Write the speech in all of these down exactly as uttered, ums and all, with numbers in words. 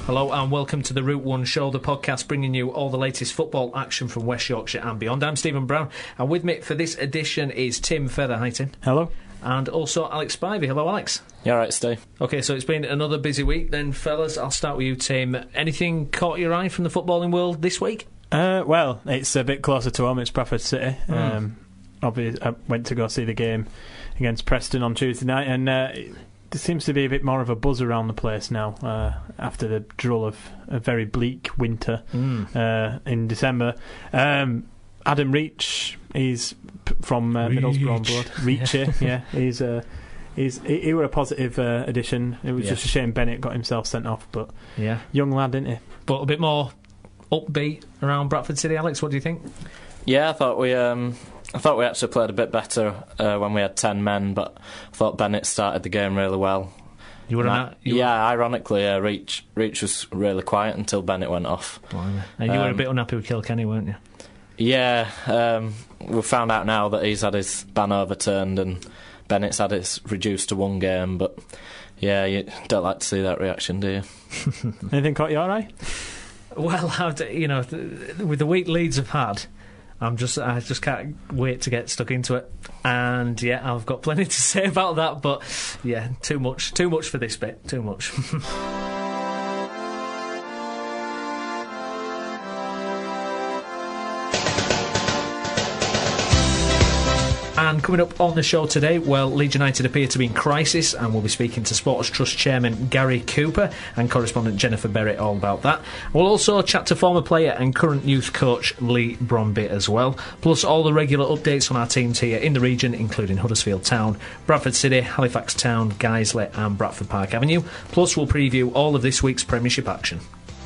Hello and welcome to the Route One Show, the podcast bringing you all the latest football action from West Yorkshire and beyond. I'm Stephen Brown, and with me for this edition is Tim Feather. Hi, Tim. Hello. And also Alex Spivey. Hello, Alex. Yeah, right, Steve. OK, so it's been another busy week then, fellas. I'll start with you, Tim. Anything caught your eye from the footballing world this week? Uh, well, it's a bit closer to home. It's Bradford City. Mm. Um, obviously, I went to go see the game against Preston on Tuesday night, and uh, there seems to be a bit more of a buzz around the place now uh, after the drull of a very bleak winter mm. uh, in December. Um, Adam Reach, he's p- from uh, Middlesbrough blood. Reach, yeah. yeah, he's uh, he's he, he were a positive uh, addition. It was yeah. just a shame Bennett got himself sent off, but yeah, young lad, didn't he? But a bit more upbeat around Bradford City. Alex, what do you think? Yeah, I thought we um, I thought we actually played a bit better uh, when we had ten men, but I thought Bennett started the game really well. You were I, you yeah, were... ironically, uh, Reach Reach was really quiet until Bennett went off. Blimey. And you um, were a bit unhappy with Kilkenny, weren't you? Yeah, um, we've found out now that he's had his ban overturned and Bennett's had it reduced to one game, but yeah, you don't like to see that reaction, do you? Anything caught you all right? Well, you know, with the week Leeds have had, I'm just, I just can't wait to get stuck into it. And yeah, I've got plenty to say about that, but yeah, too much, too much for this bit, too much. And coming up on the show today, well, Leeds United appear to be in crisis, and we'll be speaking to Sports Trust Chairman Gary Cooper and correspondent Jennifer Berry all about that. We'll also chat to former player and current youth coach Leigh Bromby as well, plus all the regular updates on our teams here in the region, including Huddersfield Town, Bradford City, Halifax Town, Guiseley and Bradford Park Avenue. Plus we'll preview all of this week's Premiership action.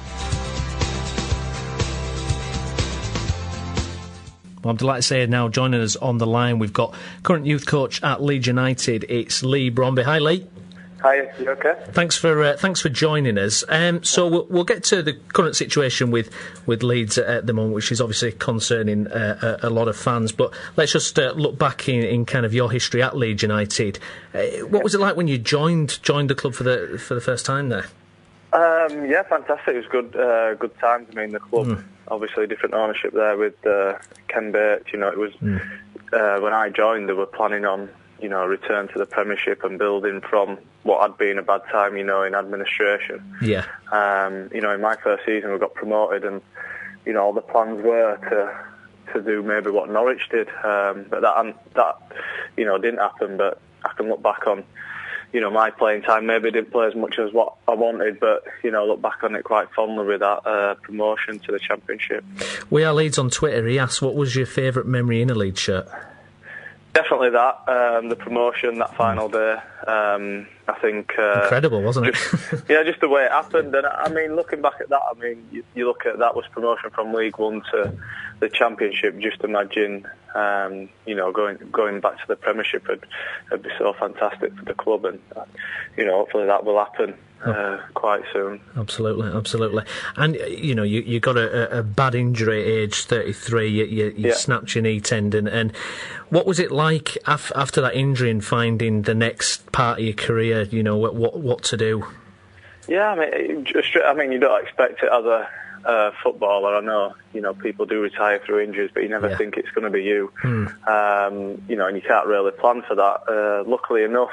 Well, I'm delighted to say now joining us on the line, we've got current youth coach at Leeds United. It's Leigh Bromby. Hi, Leigh. Hi, you okay? Thanks for uh, thanks for joining us. Um, so we'll, we'll get to the current situation with, with Leeds at the moment, which is obviously concerning uh, a, a lot of fans. But let's just uh, look back in, in kind of your history at Leeds United. Uh, what was it like when you joined joined the club for the for the first time there? Um, yeah, fantastic. It was good uh, good times. I mean, the club, mm. obviously different ownership there with uh, Ken Bates. You know, it was mm. uh, when I joined, they were planning on, you know, a return to the Premiership and building from what had been a bad time, you know, in administration. Yeah. Um, you know, in my first season, we got promoted, and you know, all the plans were to to do maybe what Norwich did, um, but that that you know didn't happen. But I can look back on, you know, my playing time, maybe didn't play as much as what I wanted, but, you know, look back on it quite fondly with that uh, promotion to the Championship. We are Leeds on Twitter. He asked, what was your favourite memory in a Leeds shirt? Definitely that, um, the promotion, that final day. Um, I think... Uh, Incredible, wasn't it? just, yeah, just the way it happened. And, I mean, looking back at that, I mean, you, you look at that was promotion from League One to the Championship. Just imagine, um, you know, going going back to the Premiership would would be so fantastic for the club, and uh, you know, hopefully that will happen uh, quite soon. Absolutely, absolutely. And you know, you you got a, a bad injury at age thirty-three. You, you, you yeah. snapped your knee tendon, and what was it like af- after that injury and finding the next part of your career? You know, what what, what to do? Yeah, I mean, just, I mean, you don't expect it as a Uh, footballer. I know, you know, people do retire through injuries, but you never yeah. think it's going to be you. Mm. Um, you know, and you can't really plan for that. Uh, luckily enough,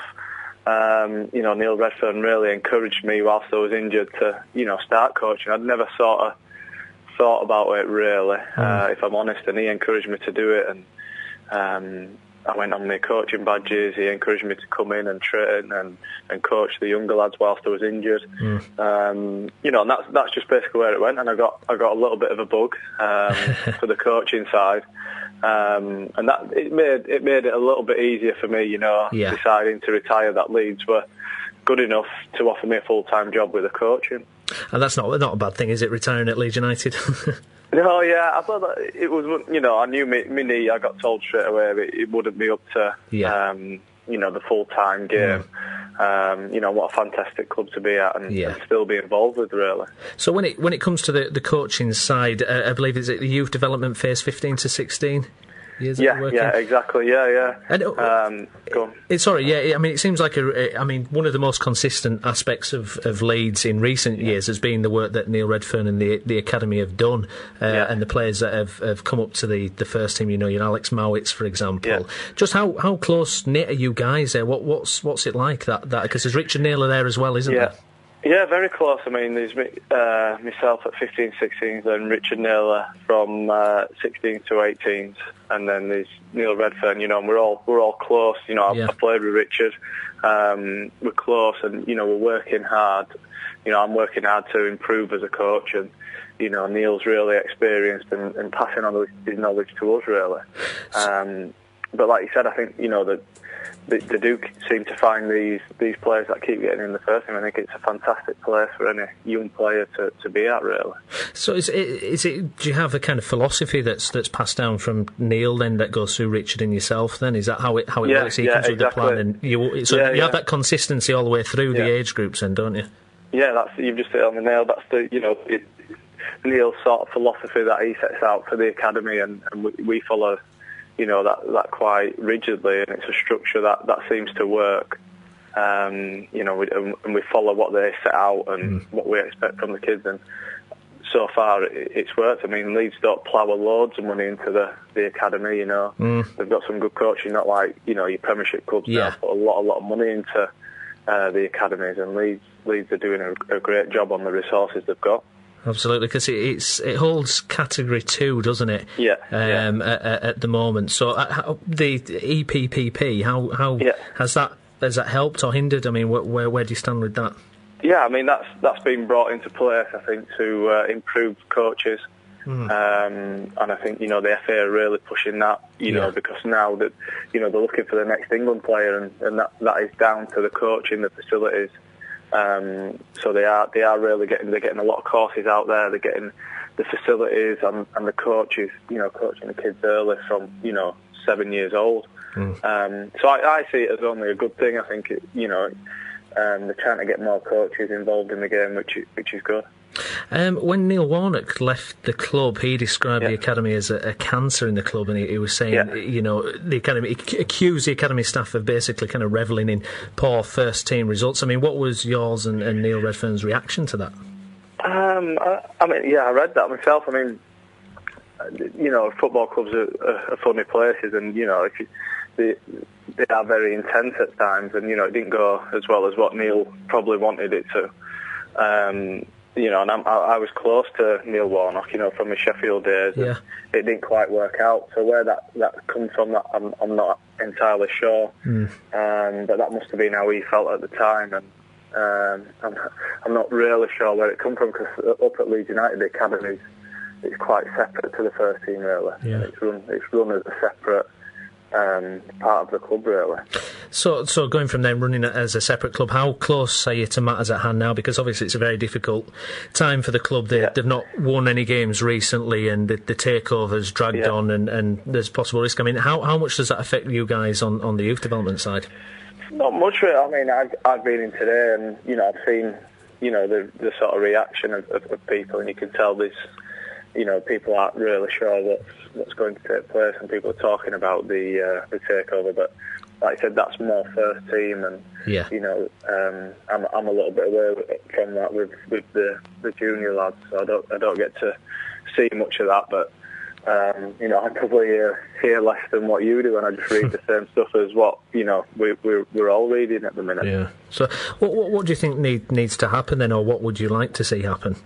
um, you know, Neil Redfern really encouraged me whilst I was injured to, you know, start coaching. I'd never sort of thought about it really, mm. uh, if I'm honest, and he encouraged me to do it. And um, I went on my coaching badges. He encouraged me to come in and train and, and coach the younger lads whilst I was injured. Mm. Um, you know, and that's that's just basically where it went. And I got I got a little bit of a bug um, for the coaching side, um, and that it made it made it a little bit easier for me. You know, yeah. deciding to retire. That Leeds were good enough to offer me a full time job with the coaching. And that's not not a bad thing, is it? Retiring at Leeds United. No, yeah, I thought that it was, you know, I knew my, my knee, I got told straight away it, it wouldn't be up to, yeah. um, you know, the full-time game. Yeah. Um, you know, what a fantastic club to be at and, yeah. and still be involved with, really. So when it when it comes to the, the coaching side, uh, I believe, is it the youth development phase fifteen to sixteen? years yeah, that you're working? Yeah, exactly. Yeah, yeah. And, um, go on. It, sorry, yeah. I mean, it seems like a. I mean, one of the most consistent aspects of, of Leeds in recent yeah. years has been the work that Neil Redfern and the the academy have done, uh, yeah. and the players that have, have come up to the, the first team. You know, your Alex Mowitz, for example. Yeah. Just how, how close knit are you guys there? What what's what's it like that that because there's Richard Naylor there as well, isn't yeah. there? Yeah, very close. I mean, there's uh, myself at fifteen, sixteen, then Richard Naylor from uh, sixteen to eighteen, and then there's Neil Redfern. You know, and we're all we're all close. You know, I, yeah. I played with Richard. Um, we're close, and you know, we're working hard. You know, I'm working hard to improve as a coach, and you know, Neil's really experienced and, and passing on his knowledge to us, really. Um, but like you said, I think you know that. They, they do seem to find these, these players that keep getting in the first team. I think it's a fantastic place for any young player to, to be at, really. So is it, is it? Do you have a kind of philosophy that's that's passed down from Neil then that goes through Richard and yourself? Then is that how it how it yeah, works? He yeah, comes exactly. with the plan, and you so yeah, you yeah. have that consistency all the way through yeah. the age groups, then, don't you? Yeah, that's you've just hit it on the nail. That's the you know it, Neil's sort of philosophy that he sets out for the academy, and, and we, we follow. You know, that that quite rigidly, and it's a structure that, that seems to work. Um, you know, we, and we follow what they set out and mm. what we expect from the kids, and so far it, it's worked. I mean, Leeds don't plough loads of money into the, the academy, you know. Mm. They've got some good coaching, not like, you know, your Premiership clubs yeah. now put a lot, a lot of money into uh, the academies, and Leeds, Leeds are doing a, a great job on the resources they've got. Absolutely, because it, it's it holds Category Two, doesn't it? Yeah. Um, yeah. At, at the moment, so uh, how, the E P P P, how how yeah. has that has that helped or hindered? I mean, wh- where where do you stand with that? Yeah, I mean that's that's been brought into place, I think, to uh, improve coaches, mm. um, and I think you know the F A are really pushing that, you yeah. know, because now that you know they're looking for the next England player, and, and that that is down to the coaching, the facilities. Um, so they are they are really getting they're getting a lot of courses out there. They're getting the facilities and, and the coaches, you know, coaching the kids early from you know seven years old. Mm. Um, so I, I see it as only a good thing. I think it, you know um, they're trying to get more coaches involved in the game, which is, which is good. Um, when Neil Warnock left the club, he described yeah. the academy as a, a cancer in the club, and he, he was saying, yeah. you know, the academy he accused the academy staff of basically kind of revelling in poor first team results. I mean, what was yours and, and Neil Redfern's reaction to that? Um, I, I mean, yeah, I read that myself. I mean, you know, football clubs are, are, are funny places, and you know, if you, they they are very intense at times, and you know, it didn't go as well as what Neil probably wanted it to. Um, You know, and I'm, I, I was close to Neil Warnock, you know, from his Sheffield days. Yeah. It didn't quite work out. So where that, that comes from, that I'm, I'm not entirely sure. Mm. Um, but that must have been how he felt at the time. And um, I'm, I'm not really sure where it come from, because up at Leeds United, the academy is quite separate to the first team, really. Yeah. It's run, it's run as a separate um, part of the club, really. So, so going from them running it as a separate club, how close are you to matters at hand now? Because obviously it's a very difficult time for the club. They, yeah. They've not won any games recently, and the, the takeover's dragged yeah. on, and, and there's possible risk. I mean, how how much does that affect you guys on, on the youth development side? Not much, really. I mean, I've, I've been in today, and you know, I've seen you know the the sort of reaction of, of, of people, and you can tell this. You know, people aren't really sure what's what's going to take place, and people are talking about the uh, the takeover. But like I said, that's more first team, and yeah. you know, um, I'm I'm a little bit away from that with, with the, the junior lads, so I don't I don't get to see much of that. But um, you know, I probably hear, hear less than what you do, and I just read the same stuff as what you know we we're, we're all reading at the minute. Yeah. So, what what, what do you think need, needs to happen then, or what would you like to see happen?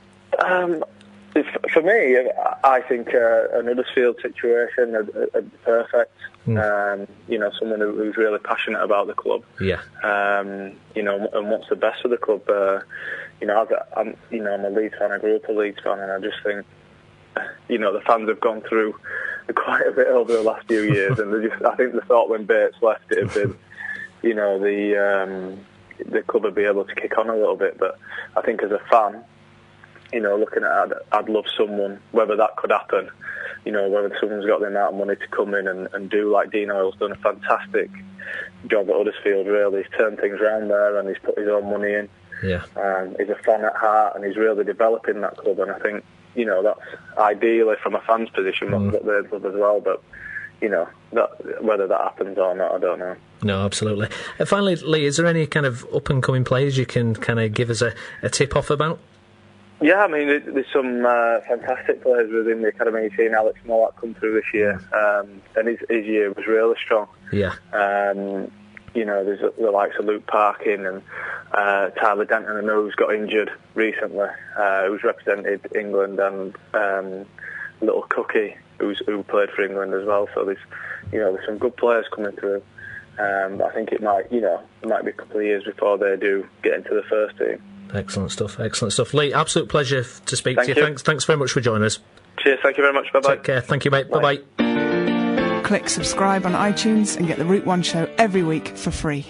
Um. For me, I think uh, an Huddersfield situation would be perfect. Mm. Um, you know, someone who's really passionate about the club. Yeah. Um, you know, and wants the best for the club. Uh, you know, I'm, you know, I'm a Leeds fan. I grew up a Leeds fan, and I just think, you know, the fans have gone through quite a bit over the last few years, and they just, I think the thought when Bates left, it had been, you know, the um, the club would be able to kick on a little bit. But I think as a fan, you know, looking at it, I'd love someone, whether that could happen, you know, whether someone's got the amount of money to come in and, and do like Dean Oyle's done a fantastic job at Huddersfield, really. He's turned things around there, and he's put his own money in. Yeah. Um, he's a fan at heart, and he's really developing that club, and I think, you know, that's ideally from a fan's position, mm. what they'd love as well. But, you know, that, whether that happens or not, I don't know. No, absolutely. Uh, finally, Leigh, is there any kind of up-and-coming players you can kind of give us a, a tip-off about? Yeah, I mean, there's some uh, fantastic players within the academy. You've seen Alex Mowatt come through this year, um, and his, his year was really strong. Yeah. Um, you know, there's the likes of Luke Parkin and uh, Tyler Denton, I know, who's got injured recently, uh, who's represented England, and um, Little Cookie, who's who played for England as well. So there's, you know, there's some good players coming through. Um, but I think it might, you know, it might be a couple of years before they do get into the first team. Excellent stuff, excellent stuff. Leigh, absolute pleasure to speak Thank to you. you. Thanks, thanks very much for joining us. Cheers, thank you very much. Bye-bye. Take care. Thank you, mate. Bye. Bye-bye. Click subscribe on iTunes and get the Route One show every week for free.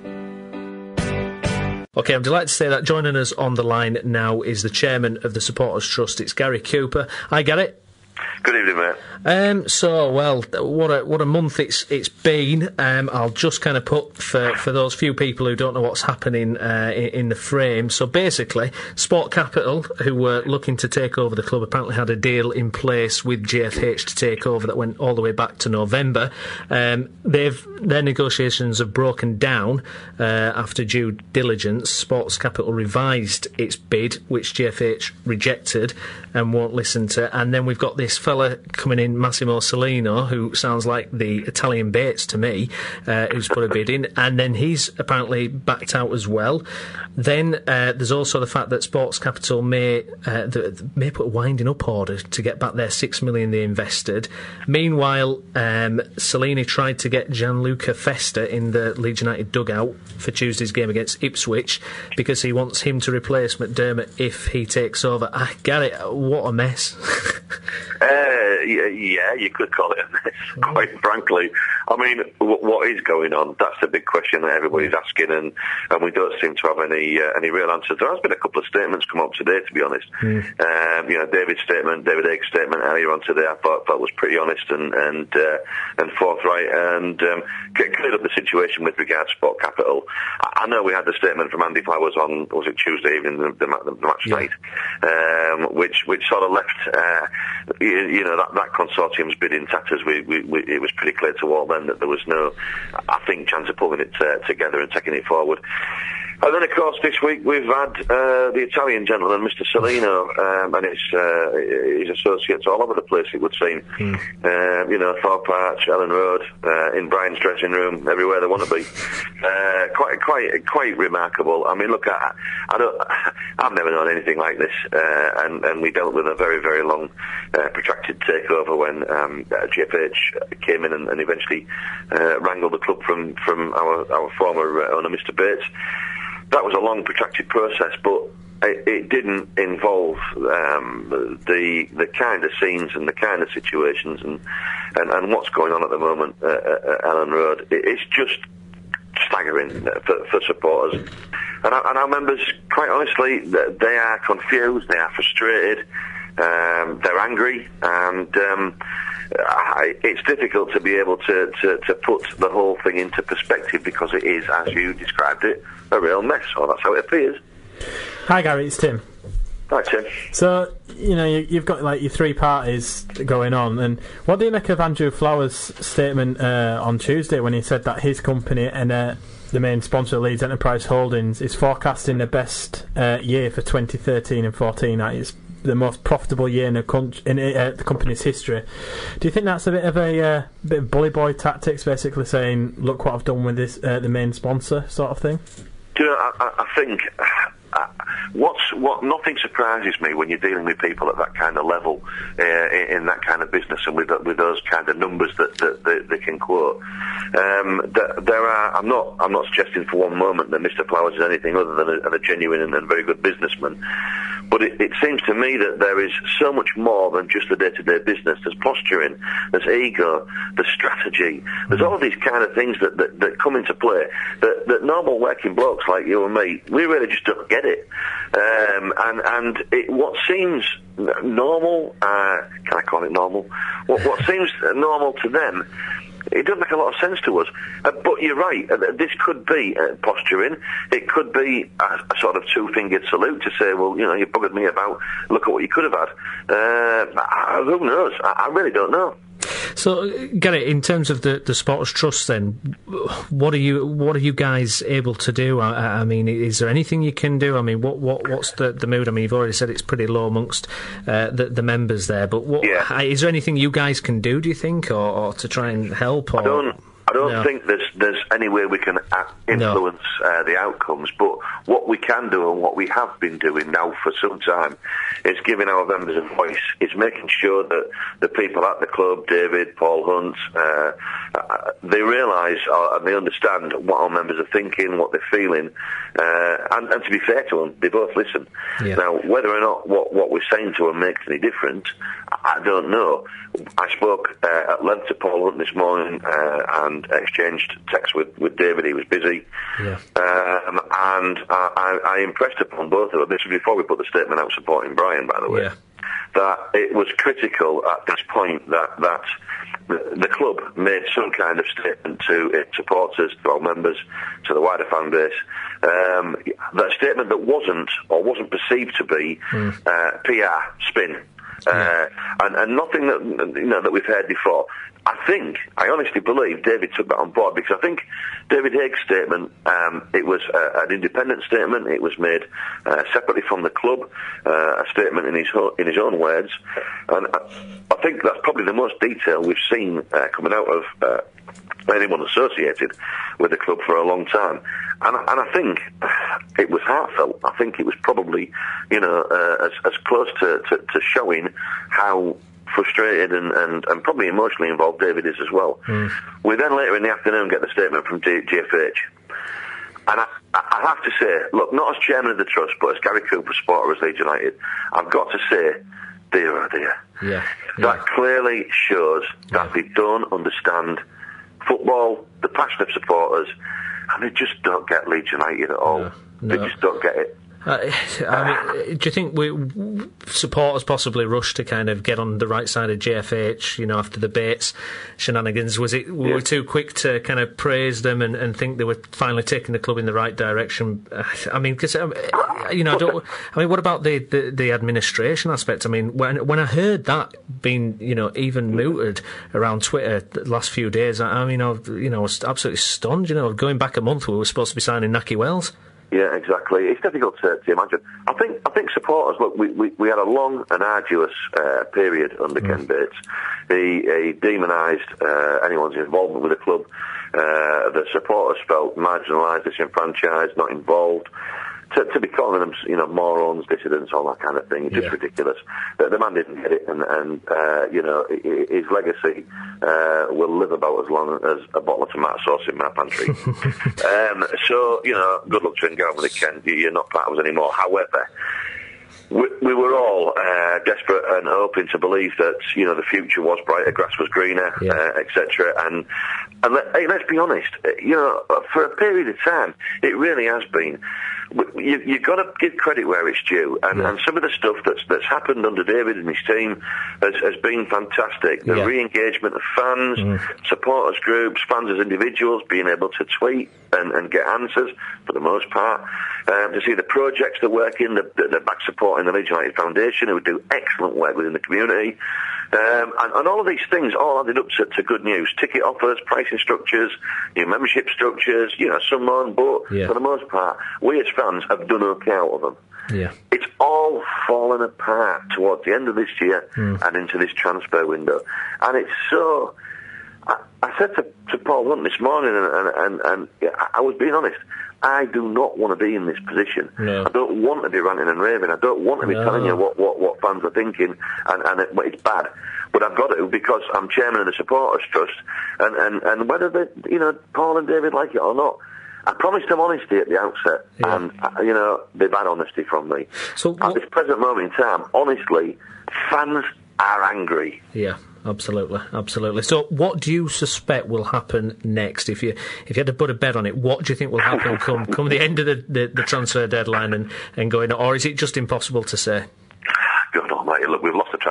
OK, I'm delighted to say that joining us on the line now is the chairman of the Supporters Trust. It's Gary Cooper. Hi, Gary. Good evening, mate. Um, so, well, what a what a month it's it's been. Um, I'll just kind of put for, for those few people who don't know what's happening uh, in, in the frame. So basically, Sport Capital, who were looking to take over the club, apparently had a deal in place with G F H to take over that went all the way back to November. Um, they've their negotiations have broken down uh, after due diligence. Sports Capital revised its bid, which G F H rejected and won't listen to. And then we've got this fella coming in, Massimo Cellino, who sounds like the Italian Bates to me, uh, who's put a bid in, and then he's apparently backed out as well. Then uh, there's also the fact that Sports Capital may uh, the, may put a winding up order to get back their six million they invested. Meanwhile, um, Cellini tried to get Gianluca Festa in the Leeds United dugout for Tuesday's game against Ipswich because he wants him to replace McDermott if he takes over. Ah, Gary, what a mess. uh, yeah, yeah, you could call it a mess, quite frankly. I mean, w- what is going on? That's the big question that everybody's asking, and, and we don't seem to have any uh, any real answers. There has been a couple of statements come up today, to be honest. Mm. Um, you know, David's statement, David Haig's statement earlier on today, I thought, thought was pretty honest and and uh, and forthright, and um, cleared up the situation with regards to Sport Capital. I, I know we had the statement from Andy Flowers on, was it Tuesday evening, the, the, the match yeah. night, um, which which sort of left, uh, you, you know, that, that consortium's bid in tatters. We, we, we, it was pretty clear to all then that there was no, I think, chance of pulling it uh, together and taking it forward. And then, of course, this week we've had uh, the Italian gentleman, Mister Cellino, um, and his, uh, his associates all over the place, it would seem. Mm. Uh, you know, Thorpe Arch, Ellen Road, uh, in Brian's dressing room, everywhere they want to be. Uh, quite, quite, quite remarkable. I mean, look, I, I don't, I've never known anything like this, uh, and, and we dealt with a very, very long, uh, protracted takeover when um, uh, G F H came in and, and eventually uh, wrangled the club from from our our former uh, owner, Mister Bates. That was a long, protracted process, but it, it didn't involve um, the the kind of scenes and the kind of situations and, and, and what's going on at the moment uh, at Ellen Road. It, it's just staggering for, for supporters. And our, and our members, quite honestly, they are confused, they are frustrated, um, they're angry, and um, it's difficult to be able to, to, to put the whole thing into perspective because it is, as you described it, a real mess, or that's how it appears. Hi Gary, it's Tim. Hi Tim. So, you know, you, you've got like your three parties going on, and what do you make of Andrew Flowers' statement uh, on Tuesday when he said that his company and uh, the main sponsor, Leeds Enterprise Holdings, is forecasting the best uh, year for twenty thirteen and fourteen? That is the most profitable year in, a con- in uh, the company's history. Do you think that's a bit of a uh, bit of bully boy tactics, basically saying, "Look what I've done with this, uh, the main sponsor," sort of thing? Do you know, I, I think uh, what's what nothing surprises me when you're dealing with people at that kind of level uh, in, in that kind of business and with with those kind of numbers that, that, that they can quote. Um, that there are. I'm not. I'm not suggesting for one moment that Mister Flowers is anything other than a, than a genuine and, and very good businessman. But it, it seems to me that there is so much more than just the day-to-day business. There's posturing, there's ego, there's strategy. There's all these kind of things that, that, that come into play that, that normal working blokes like you and me, we really just don't get it. Um, and and it, what seems normal, uh, can I call it normal? What, what seems normal to them, it doesn't make a lot of sense to us. Uh, but you're right, uh, this could be uh, posturing. It could be a, a sort of two-fingered salute to say, well, you know, you buggered me about, look at what you could have had. Uh, I, who knows? I, I really don't know. So, Gary, in terms of the, the Supporters Trust, then, what are you what are you guys able to do? I, I mean, is there anything you can do? I mean, what, what what's the, the mood? I mean, you've already said it's pretty low amongst uh, the, the members there, but what, yeah. is there anything you guys can do, do you think, or, or to try and help? Or? I don't. I don't no. think there's there's any way we can influence no. uh, the outcomes, but what we can do and what we have been doing now for some time is giving our members a voice. It's making sure that the people at the club, David, Paul Hunt, uh, uh, they realise uh, and they understand what our members are thinking, what they're feeling, uh, and, and to be fair to them, they both listen. Yeah. Now, whether or not what, what we're saying to them makes any difference, I don't know. I spoke uh, at length to Paul Hunt this morning uh, and exchanged texts with, with David. He was busy. Yeah. Um, and I, I impressed upon both of them, this was before we put the statement out supporting Brian, by the way, yeah. that it was critical at this point that, that the, the club made some kind of statement to its supporters, to our members, to the wider fan base. Um, that statement that wasn't, or wasn't perceived to be, mm. uh, P R, spin. Uh, and, and nothing that you know that we've heard before. I think, I honestly believe David took that on board, because I think David Haig's statement, um, it was uh, an independent statement. It was made uh, separately from the club, uh, a statement in his ho- in his own words, and I, I think that's probably the most detail we've seen uh, coming out of uh, anyone associated with the club for a long time. And, and I think it was heartfelt. I think it was probably, you know, uh, as, as close to, to, to showing how frustrated and, and, and probably emotionally involved David is as well. Mm. We then later in the afternoon get the statement from G F H. And I, I have to say, look, not as chairman of the trust, but as Gary Cooper, supporter of Leeds United, I've got to say, dear oh dear, yeah, that yeah. clearly shows that yeah. they don't understand football, the passion of supporters, and they just don't get Leeds United at all. No, no. They just don't get it. Uh, I mean, do you think we supporters possibly rushed to kind of get on the right side of J F H, you know, after the Bates shenanigans? Was it were yeah. we too quick to kind of praise them and, and think they were finally taking the club in the right direction? I mean, because um, you know, I don't. I mean, what about the, the, the administration aspect? I mean, when when I heard that being, you know, even mooted around Twitter the last few days, I, I mean, I you know, I was absolutely stunned. You know, going back a month, we were supposed to be signing Naki Wells. Yeah, exactly. It's difficult to, to imagine. I think I think supporters, look, we, we, we had a long and arduous uh, period under mm. Ken Bates. He, he demonised uh, anyone's involvement with the club. Uh, the supporters felt marginalised, disenfranchised, not involved. To, to be calling them, you know, morons, dissidents, all that kind of thing, it's just yeah. ridiculous. The, the man didn't get it, and, and uh, you know, his legacy uh, will live about as long as a bottle of tomato sauce in my pantry. um, so, you know, good luck to him, get on with it, Ken. You're not part of us anymore. However, we, we were all uh, desperate and hoping to believe that, you know, the future was brighter, grass was greener, yeah. uh, et cetera. And, and let, hey, let's be honest, you know, for a period of time, it really has been. You, you've got to give credit where it's due, and, yeah. and some of the stuff that's that's happened under David and his team has, has been fantastic. The yeah. re-engagement of fans, mm. supporters groups, fans as individuals being able to tweet and, and get answers for the most part. Um, to see the projects that work in the, the, the back supporting the Leeds United Foundation, who do excellent work within the community. Um, and, and all of these things all added up to, to good news. Ticket offers, pricing structures, new membership structures, you know, some on, but yeah. for the most part, we as fans have done okay out of them. Yeah. It's all fallen apart towards the end of this year mm. and into this transfer window. And it's so... I, I said to, to Paul Hunt this morning, and, and, and, and yeah, I was being honest, I do not want to be in this position. No. I don't want to be ranting and raving. I don't want to be no. telling you what, what, what fans are thinking, and, and it, it's bad. But I've got to, because I'm chairman of the Supporters Trust, and, and, and whether they, you know, Paul and David like it or not, I promised them honesty at the outset, yeah. and, uh, you know, they've had honesty from me. So, at this present moment in time, honestly, fans are angry. Yeah. Absolutely, absolutely. So, what do you suspect will happen next? If you if you had to put a bet on it, what do you think will happen come come the end of the, the, the transfer deadline and, and going, or is it just impossible to say? God almighty, look, we've lost the transfer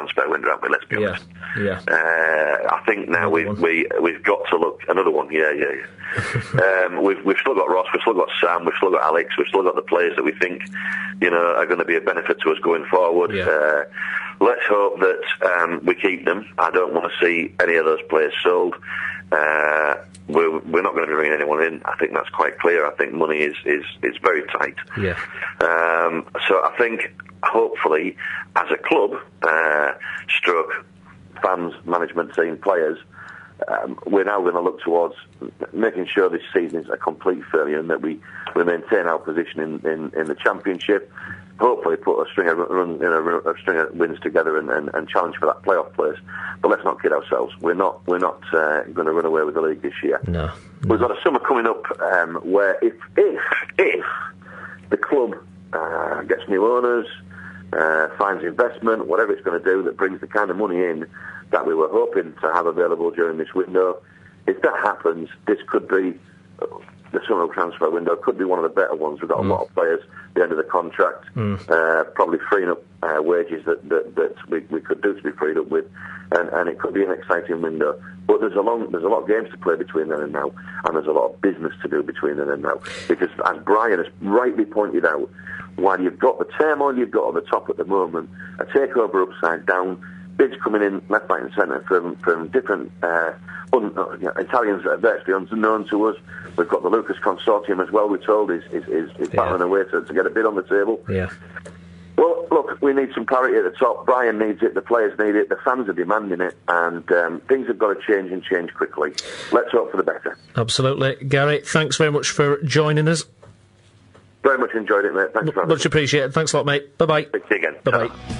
transfer window, haven't we? Let's be yeah. honest. Yeah. Uh, I think now we've we, we've got to look another one. Yeah, yeah, yeah. um, we've we've still got Ross, we've still got Sam, we've still got Alex, we've still got the players that we think, you know, are going to be a benefit to us going forward. Yeah. Uh, let's hope that um, we keep them. I don't want to see any of those players sold. Uh, we're, we're not going to be bringing anyone in. I think that's quite clear. I think money is, is, is very tight. Yeah. Um, so I think, hopefully, as a club, uh, stroke, fans, management team, players, um, we're now going to look towards making sure this season is a complete failure and that we, we maintain our position in, in, in the Championship. Hopefully put a string of run, you know, a string of wins together and, and, and challenge for that playoff place. But let's not kid ourselves. We're not we're not uh, going to run away with the league this year. No, no. We've got a summer coming up um, where if if if the club uh, gets new owners, uh, finds investment, whatever it's going to do that brings the kind of money in that we were hoping to have available during this window, if that happens, this could be. Uh, the summer transfer window could be one of the better ones. We've got a mm. lot of players at the end of the contract, mm. uh, probably freeing up uh, wages that, that, that we, we could do to be freed up with, and, and it could be an exciting window. But there's a long, there's a lot of games to play between then and now, and there's a lot of business to do between then and now. Because as Brian has rightly pointed out, while you've got the turmoil you've got at the top at the moment, a takeover upside down, bids coming in left, right and centre from, from different uh, un, uh, you know, Italians that are virtually unknown to us. We've got the Lucas Consortium as well, we're told, is, is, is, is battling yeah. away to, to get a bid on the table. Yeah. Well, look, we need some clarity at the top. Brian needs it, the players need it, the fans are demanding it, and um, things have got to change and change quickly. Let's hope for the better. Absolutely. Gary, thanks very much for joining us. Very much enjoyed it, mate. Thanks M- for having Much appreciated. Thanks a lot, mate. Bye-bye. Speak to you again. Bye-bye. Ta-ra.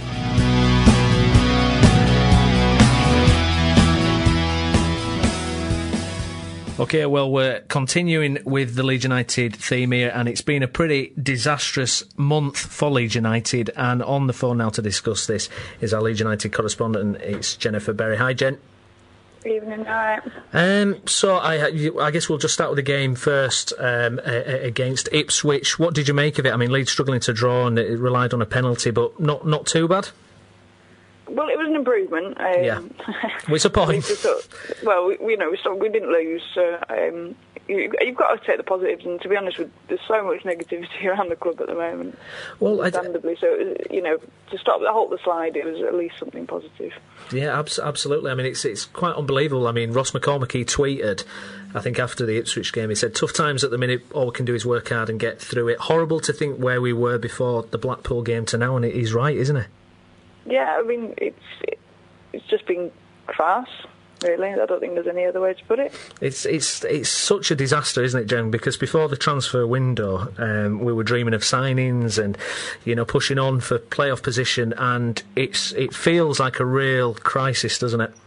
OK, well, we're continuing with the Leeds United theme here, and it's been a pretty disastrous month for Leeds United, and on the phone now to discuss this is our Leeds United correspondent, it's Jennifer Berry. Hi, Jen. Evening, alright. Um, so I, I guess we'll just start with the game first um, against Ipswich. What did you make of it? I mean, Leeds struggling to draw and it relied on a penalty, but not, not too bad? Well, it was an improvement. Um, yeah. What's the point? sort of, well, we, we, you know, we, sort of, we didn't lose. So, um, you, you've got to take the positives. And to be honest, with, there's so much negativity around the club at the moment. Well, understandably. So, it was, you know, to stop the halt the slide, it was at least something positive. Yeah, abs- absolutely. I mean, it's it's quite unbelievable. I mean, Ross McCormack, he tweeted, I think after the Ipswich game, he said, tough times at the minute, all we can do is work hard and get through it. Horrible to think where we were before the Blackpool game to now, and he's right, isn't he? Yeah, I mean, it's it, it's just been a farce, really. I don't think there's any other way to put it. It's it's it's such a disaster, isn't it, Jen? Because before the transfer window, um, we were dreaming of signings and, you know, pushing on for playoff position, and it's it feels like a real crisis, doesn't it?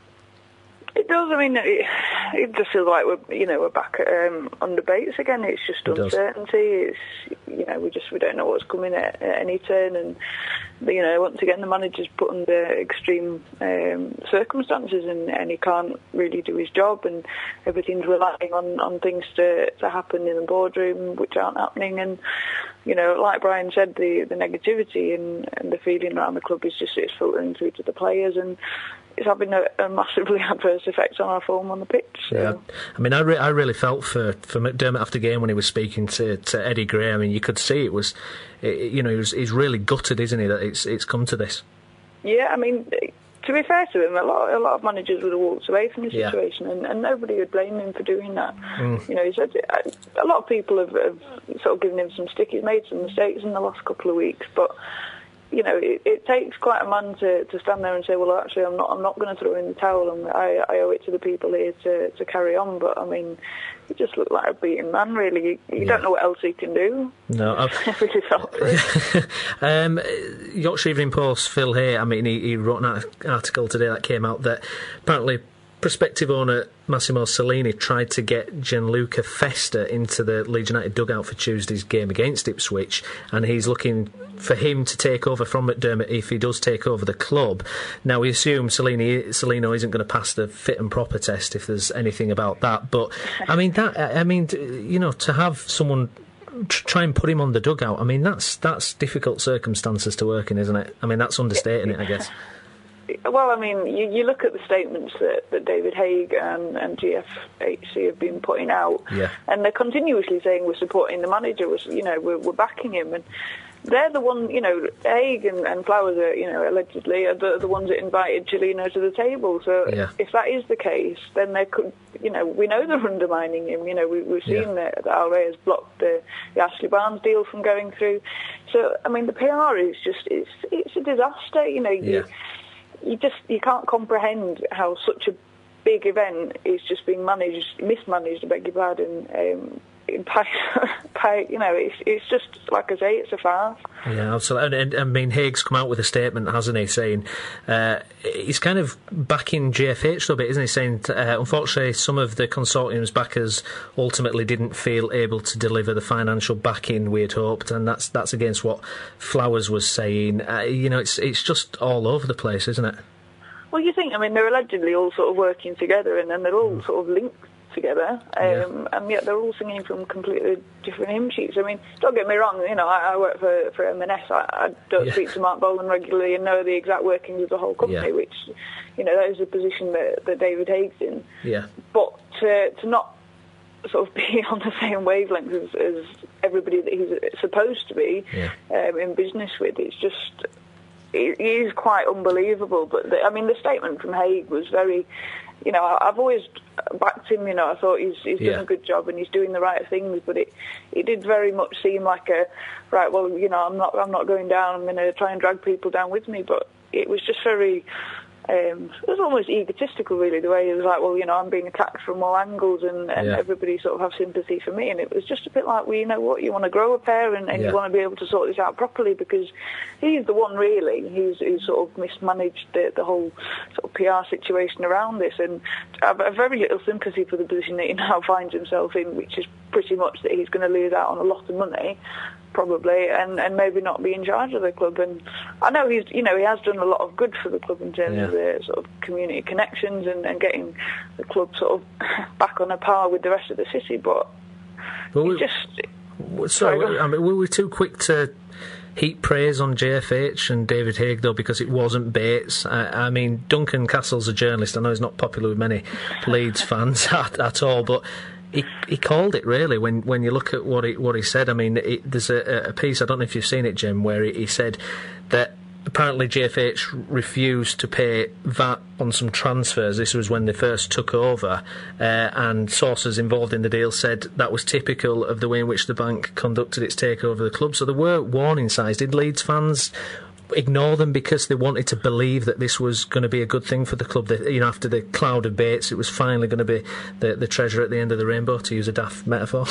It does. I mean, it, it just feels like we're, you know, we're back um, on debates again. It's just it uncertainty. Does. It's, you know, we just we don't know what's coming at, at any turn, and you know, once again, the manager's put under extreme um, circumstances, and, and he can't really do his job, and everything's relying on, on things to, to happen in the boardroom, which aren't happening. And you know, like Brian said, the the negativity and, and the feeling around the club is just it's filtering through to the players, and it's having a, a massively adverse effect on our form on the pitch. So. Yeah, I mean, I, re- I really felt for, for McDermott after game when he was speaking to, to Eddie Gray. I mean, you could see it was, it, you know, he was, he's really gutted, isn't he, that it's it's come to this. Yeah, I mean, to be fair to him, a lot a lot of managers would have walked away from the yeah. situation, and, and nobody would blame him for doing that. Mm. You know, he said a lot of people have, have sort of given him some stick. He's made some mistakes in the last couple of weeks, but. You know, it, it takes quite a man to, to stand there and say, well, actually, I'm not I'm not going to throw in the towel, and I, I owe it to the people here to, to carry on. But, I mean, he just looked like a beaten man, really. You, you yeah. don't know what else he can do. No. I really felt for it. um, Yorkshire Evening Post, Phil Hay, I mean, he, he wrote an article today that came out that apparently prospective owner Massimo Cellini tried to get Gianluca Festa into the Leeds United dugout for Tuesday's game against Ipswich, and he's looking for him to take over from McDermott if he does take over the club. Now, we assume Cellini, Cellino isn't going to pass the fit and proper test if there's anything about that, but I mean, that, I mean, you know, to have someone try and put him on the dugout, I mean, that's that's difficult circumstances to work in, isn't it? I mean, that's understating it, I guess. Well, I mean, you, you look at the statements that, that David Haigh and, and G F H C have been putting out, yeah. and they're continuously saying we're supporting the manager, we're, you know, we're, we're backing him, and they're the one, you know, Haigh and, and Flowers are, you know, allegedly are the, the ones that invited Cellino to the table. So yeah. if that is the case, then they could, you know, we know they're undermining him. You know, we, we've seen yeah. that, that Al Ray has blocked the, the Ashley Barnes deal from going through. So, I mean, the P R is just, it's, it's a disaster, you know. You, yeah. you just, you can't comprehend how such a big event is just being managed, mismanaged, I beg your pardon, um, By, by, you know, it's it's just, like I say, it's a farce. Yeah, absolutely. And, and I mean, Haig's come out with a statement, hasn't he, saying uh, he's kind of backing G F H a little bit, isn't he? Saying, uh, unfortunately, some of the consortium's backers ultimately didn't feel able to deliver the financial backing we had hoped, and that's that's against what Flowers was saying. Uh, you know, it's it's just all over the place, isn't it? Well, you think, I mean, they're allegedly all sort of working together, and then they're all mm. sort of linked together, um, yeah. and yet they're all singing from completely different hymn sheets. I mean, don't get me wrong, you know, I, I work for, for M and S, I, I don't yeah. speak to Mark Bolan regularly and know the exact workings of the whole company, yeah. which, you know, that is a position that, that David Haigh's in. Yeah. But to, to not sort of be on the same wavelength as, as everybody that he's supposed to be yeah. um, in business with, it's just, it, it is quite unbelievable. But, the, I mean, the statement from Haigh was very... You know, I've always backed him, you know, I thought he's, he's yeah. done a good job and he's doing the right things, but it, it did very much seem like a, right, well, you know, I'm not I'm not going down, I'm going to try and drag people down with me, but it was just very, um, it was almost egotistical, really, the way he was like, well, you know, I'm being attacked from all angles and, and yeah. everybody sort of have sympathy for me, and it was just a bit like, well, you know what, you want to grow a pair and, and yeah. you want to be able to sort this out properly, because he's the one, really, who's, who's sort of mismanaged the, the whole sort of P R situation around this, and I have very little sympathy for the position that he now finds himself in, which is pretty much that he's going to lose out on a lot of money, probably, and, and maybe not be in charge of the club. And I know he's, you know, he has done a lot of good for the club in terms yeah. of the sort of community connections and, and getting the club sort of back on a par with the rest of the city, but well, we, just... Sorry, sorry I mean, were we too quick to heap praise on J F H and David Haigh, though, because it wasn't Bates? I, I mean, Duncan Castle's a journalist. I know he's not popular with many Leeds fans at, at all, but he he called it, really, when when you look at what he what he said. I mean, it, there's a, a piece, I don't know if you've seen it, Jim, where he, he said that apparently J F H refused to pay V A T on some transfers. This was when they first took over, uh, and sources involved in the deal said that was typical of the way in which the bank conducted its takeover of the club. So there were warning signs. Did Leeds fans ignore them because they wanted to believe that this was going to be a good thing for the club? That, you know, after the cloud of Bates, it was finally going to be the, the treasure at the end of the rainbow, to use a daft metaphor.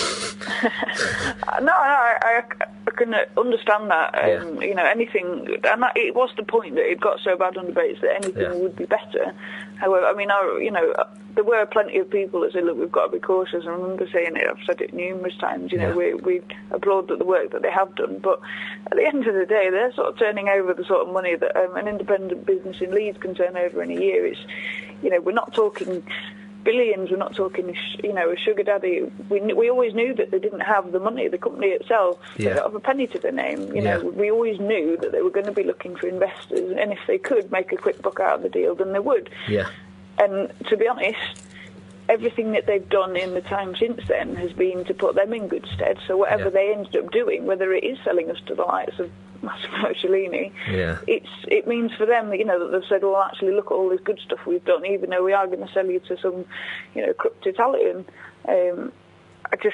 no, I, I, I can understand that. Um, yeah. You know, anything, and that, it was the point that it got so bad under Bates that anything yeah. would be better. However, I mean, I, you know, there were plenty of people that said, look, we've got to be cautious. I remember saying it, I've said it numerous times, you know, yeah. we, we applaud the work that they have done, but at the end of the day, they're sort of turning over the sort of money that um, an independent business in Leeds can turn over in a year. It's, you know, we're not talking billions, we're not talking, you know, a sugar daddy. We we always knew that they didn't have the money. The company itself, yeah. they don't have a penny to their name. You yeah. know, we always knew that they were going to be looking for investors, and if they could make a quick buck out of the deal, then they would. Yeah. And to be honest, everything that they've done in the time since then has been to put them in good stead. So whatever yeah. they ended up doing, whether it is selling us to the likes of Massimo Cellini, yeah. it's it means for them that, you know, that they've said, well, actually, look at all this good stuff we've done, even though we are going to sell you to some, you know, corrupt Italian. Um, I just,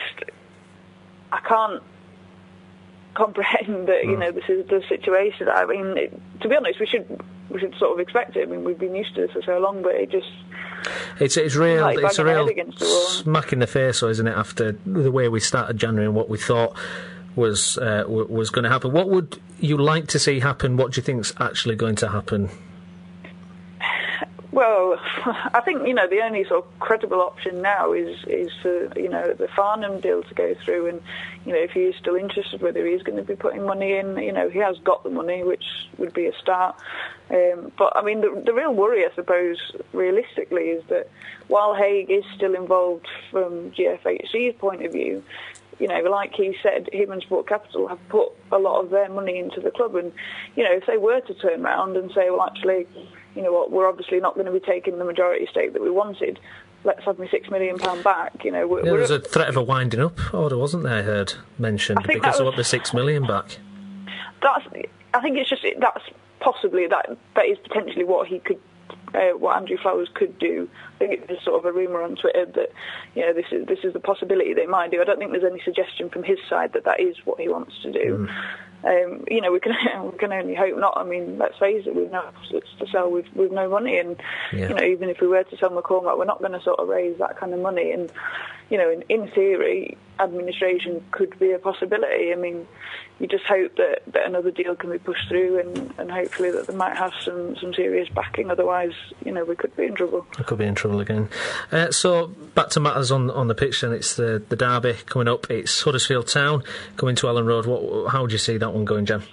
I can't comprehend that, you know, this is the situation. I mean, it, to be honest, we should we should sort of expect it. I mean, we've been used to this for so long, but it just... It's it's real. Like it's a real smack in the face, though, isn't it? After the way we started January and what we thought was uh, w- was going to happen. What would you like to see happen? What do you think's actually going to happen? Well, I think, you know, the only sort of credible option now is is for, you know, the Farnham deal to go through, and, you know, if he is still interested, whether he is going to be putting money in. You know, he has got the money, which would be a start. Um, but, I mean, the, the real worry, I suppose, realistically, is that while Haigh is still involved from G F H C's point of view, you know, like he said, him and Sport Capital have put a lot of their money into the club, and you know, if they were to turn around and say, well, actually, you know what, we're obviously not going to be taking the majority stake that we wanted. Let's have me six million pound back. You know, we're, yeah, there was we're, a threat of a winding up order, wasn't there? I heard mentioned I because was, I want the six million back. That's. I think it's just that's possibly that that is potentially what he could. Uh, what Andrew Flowers could do. I think it was sort of a rumour on Twitter that, you know, this is this is the possibility they might do. I don't think there's any suggestion from his side that that is what he wants to do. Mm. Um, you know, we can we can only hope not. I mean, let's face it, we've no it's to sell with with no money, and yeah. you know, even if we were to sell McCormack, we're not going to sort of raise that kind of money. And you know, in, in theory, administration could be a possibility. I mean, you just hope that, that another deal can be pushed through, and, and hopefully that they might have some, some serious backing. Otherwise, you know, we could be in trouble. We could be in trouble again. Uh, so, back to matters on on the pitch then. It's the, the derby coming up. It's Huddersfield Town coming to Ellen Road. What, how do you see that one going, Jen?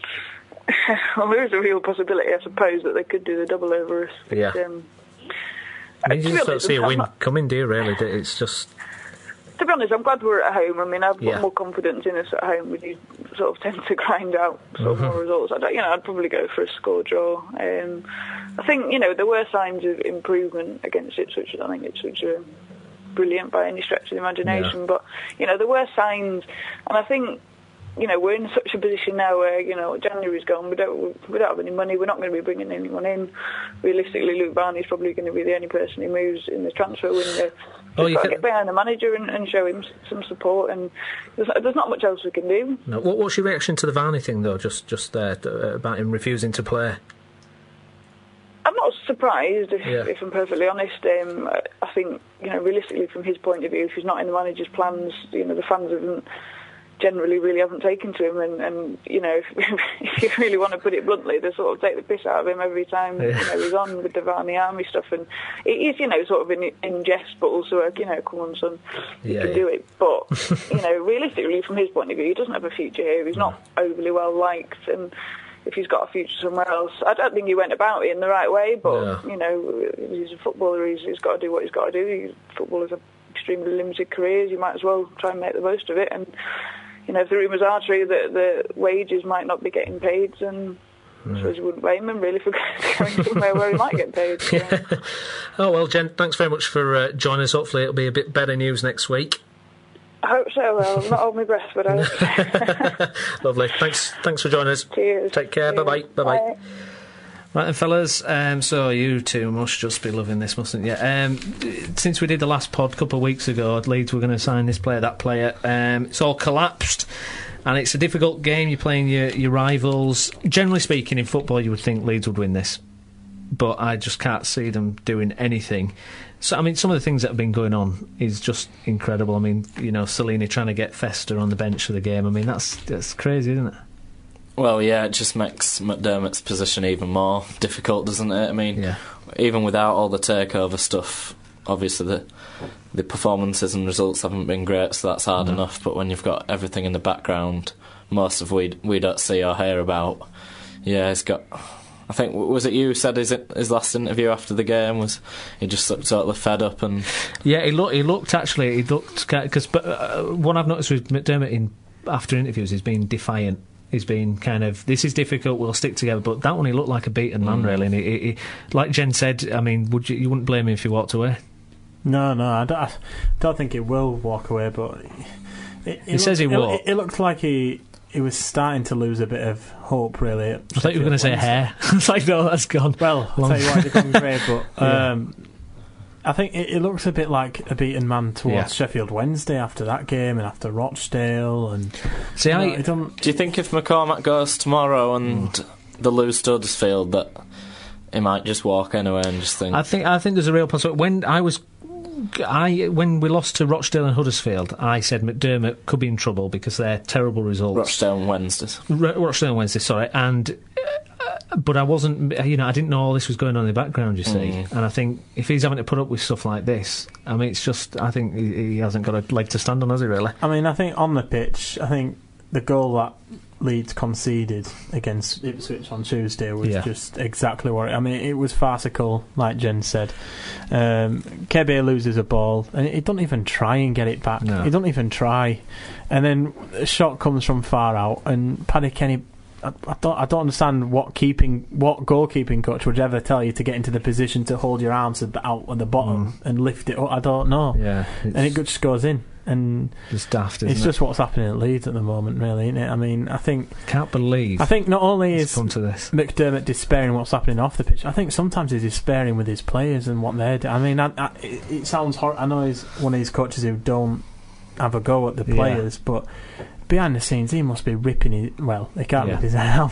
Well, there is a real possibility, I suppose, that they could do the double over us. But, yeah. Um, I mean, you just don't see a win not... coming, do you, really? It's just... To be honest, I'm glad we're at home. I mean, I've got yeah. more confidence in us at home. We do sort of tend to grind out sort mm-hmm. of more results. I don't, you know, I'd probably go for a score draw. Um, I think, you know, there were signs of improvement against Ipswich. I think Ipswich are brilliant by any stretch of the imagination. Yeah. But, you know, there were signs. And I think, you know, we're in such a position now where, you know, January's gone. We don't, we don't have any money. We're not going to be bringing anyone in. Realistically, Luke Barney's probably going to be the only person who moves in the transfer window. Oh, you got can... to get behind the manager and, and show him some support, and there's, there's not much else we can do. No. What, what's your reaction to the Varney thing, though, just just uh, about him refusing to play? I'm not surprised, if, yeah. if I'm perfectly honest. Um, I think, you know, realistically, from his point of view, if he's not in the manager's plans, you know, the fans haven't generally really haven't taken to him, and, and you know, if, if you really want to put it bluntly, they sort of take the piss out of him every time yeah. you know, he's on with the Varney Army stuff, and it is, you know, sort of in, in jest, but also, you know, come on, son, you yeah, can yeah. do it. But you know, realistically, from his point of view, he doesn't have a future here. He's not overly well liked, and if he's got a future somewhere else, I don't think he went about it in the right way. But yeah. you know, he's a footballer. He's, he's got to do what he's got to do. Footballers have extremely limited careers. You might as well try and make the most of it. And you know, if the rumours are true that the wages might not be getting paid, then mm. I suppose you wouldn't blame him really for going somewhere where he might get paid. So. Yeah. Oh well, Jen, thanks very much for uh, joining us. Hopefully it'll be a bit better news next week. I hope so. Well, I'm not holding my breath, but I hope so. Lovely. Thanks Thanks for joining us. Cheers. Take care. Cheers. Bye-bye. Bye-bye. Bye. Right then, fellas, um, so you two must just be loving this, mustn't you? Um, since we did the last pod a couple of weeks ago, Leeds were going to sign this player, that player. Um, it's all collapsed, and it's a difficult game. You're playing your, your rivals. Generally speaking, in football, you would think Leeds would win this, but I just can't see them doing anything. So, I mean, some of the things that have been going on is just incredible. I mean, you know, Salini trying to get Fester on the bench for the game. I mean, that's that's crazy, isn't it? Well, yeah, it just makes McDermott's position even more difficult, doesn't it? I mean, yeah. even without all the takeover stuff, obviously the the performances and results haven't been great, so that's hard no. enough. But when you've got everything in the background, most of we we don't see or hear about, yeah, he's got. I think was it you who said his his last interview after the game was he just looked totally fed up and yeah, he looked he looked actually he looked because but uh, what I've noticed with McDermott in after interviews is being defiant. He's been kind of, this is difficult, we'll stick together. But that one, he looked like a beaten man, mm. really. And he, he, he, like Jen said, I mean, would you, you wouldn't blame him if he walked away? No, no, I don't, I don't think he will walk away. But it, it he looked, says he will. It, it looked like he he was starting to lose a bit of hope, really. I thought you were going to say hair. It's like, no, that's gone. Well, I'll tell you what, it's gone grey, but um, yeah. I think it, it looks a bit like a beaten man towards yeah. Sheffield Wednesday after that game and after Rochdale. And see, I, know, don't, do you think if McCormack goes tomorrow and mm. the lose to Huddersfield that he might just walk anyway and just think? I think I think there's a real possibility. When I was, I when we lost to Rochdale and Huddersfield, I said McDermott could be in trouble because they're terrible results. Rochdale and Wednesdays. R- Rochdale and Wednesday, sorry, and. Uh, But I wasn't, you know, I didn't know all this was going on in the background, you see. Mm. And I think if he's having to put up with stuff like this, I mean, it's just, I think he, he hasn't got a leg to stand on, has he, really? I mean, I think on the pitch, I think the goal that Leeds conceded against Ipswich on Tuesday was yeah. just exactly what it, I mean, it was farcical, like Jen said. um, Kebe loses a ball and he don't even try and get it back. No. He don't even try, and then a shot comes from far out, and Paddy Kenny, I, I don't I don't understand what keeping what goalkeeping coach would ever tell you to get into the position to hold your arms out at the bottom mm. and lift it up. I don't know. Yeah, and it just goes in. And it's daft, isn't it's it? just what's happening at Leeds at the moment, really, isn't it? I mean, I think can't believe. I think not only is come to this. McDermott despairing what's happening off the pitch, I think sometimes he's despairing with his players and what they're doing. I mean, I, I, it, it sounds hor- I know he's one of these coaches who don't have a go at the players, yeah. but behind the scenes he must be ripping his. Well, he can't yeah. rip his hair out,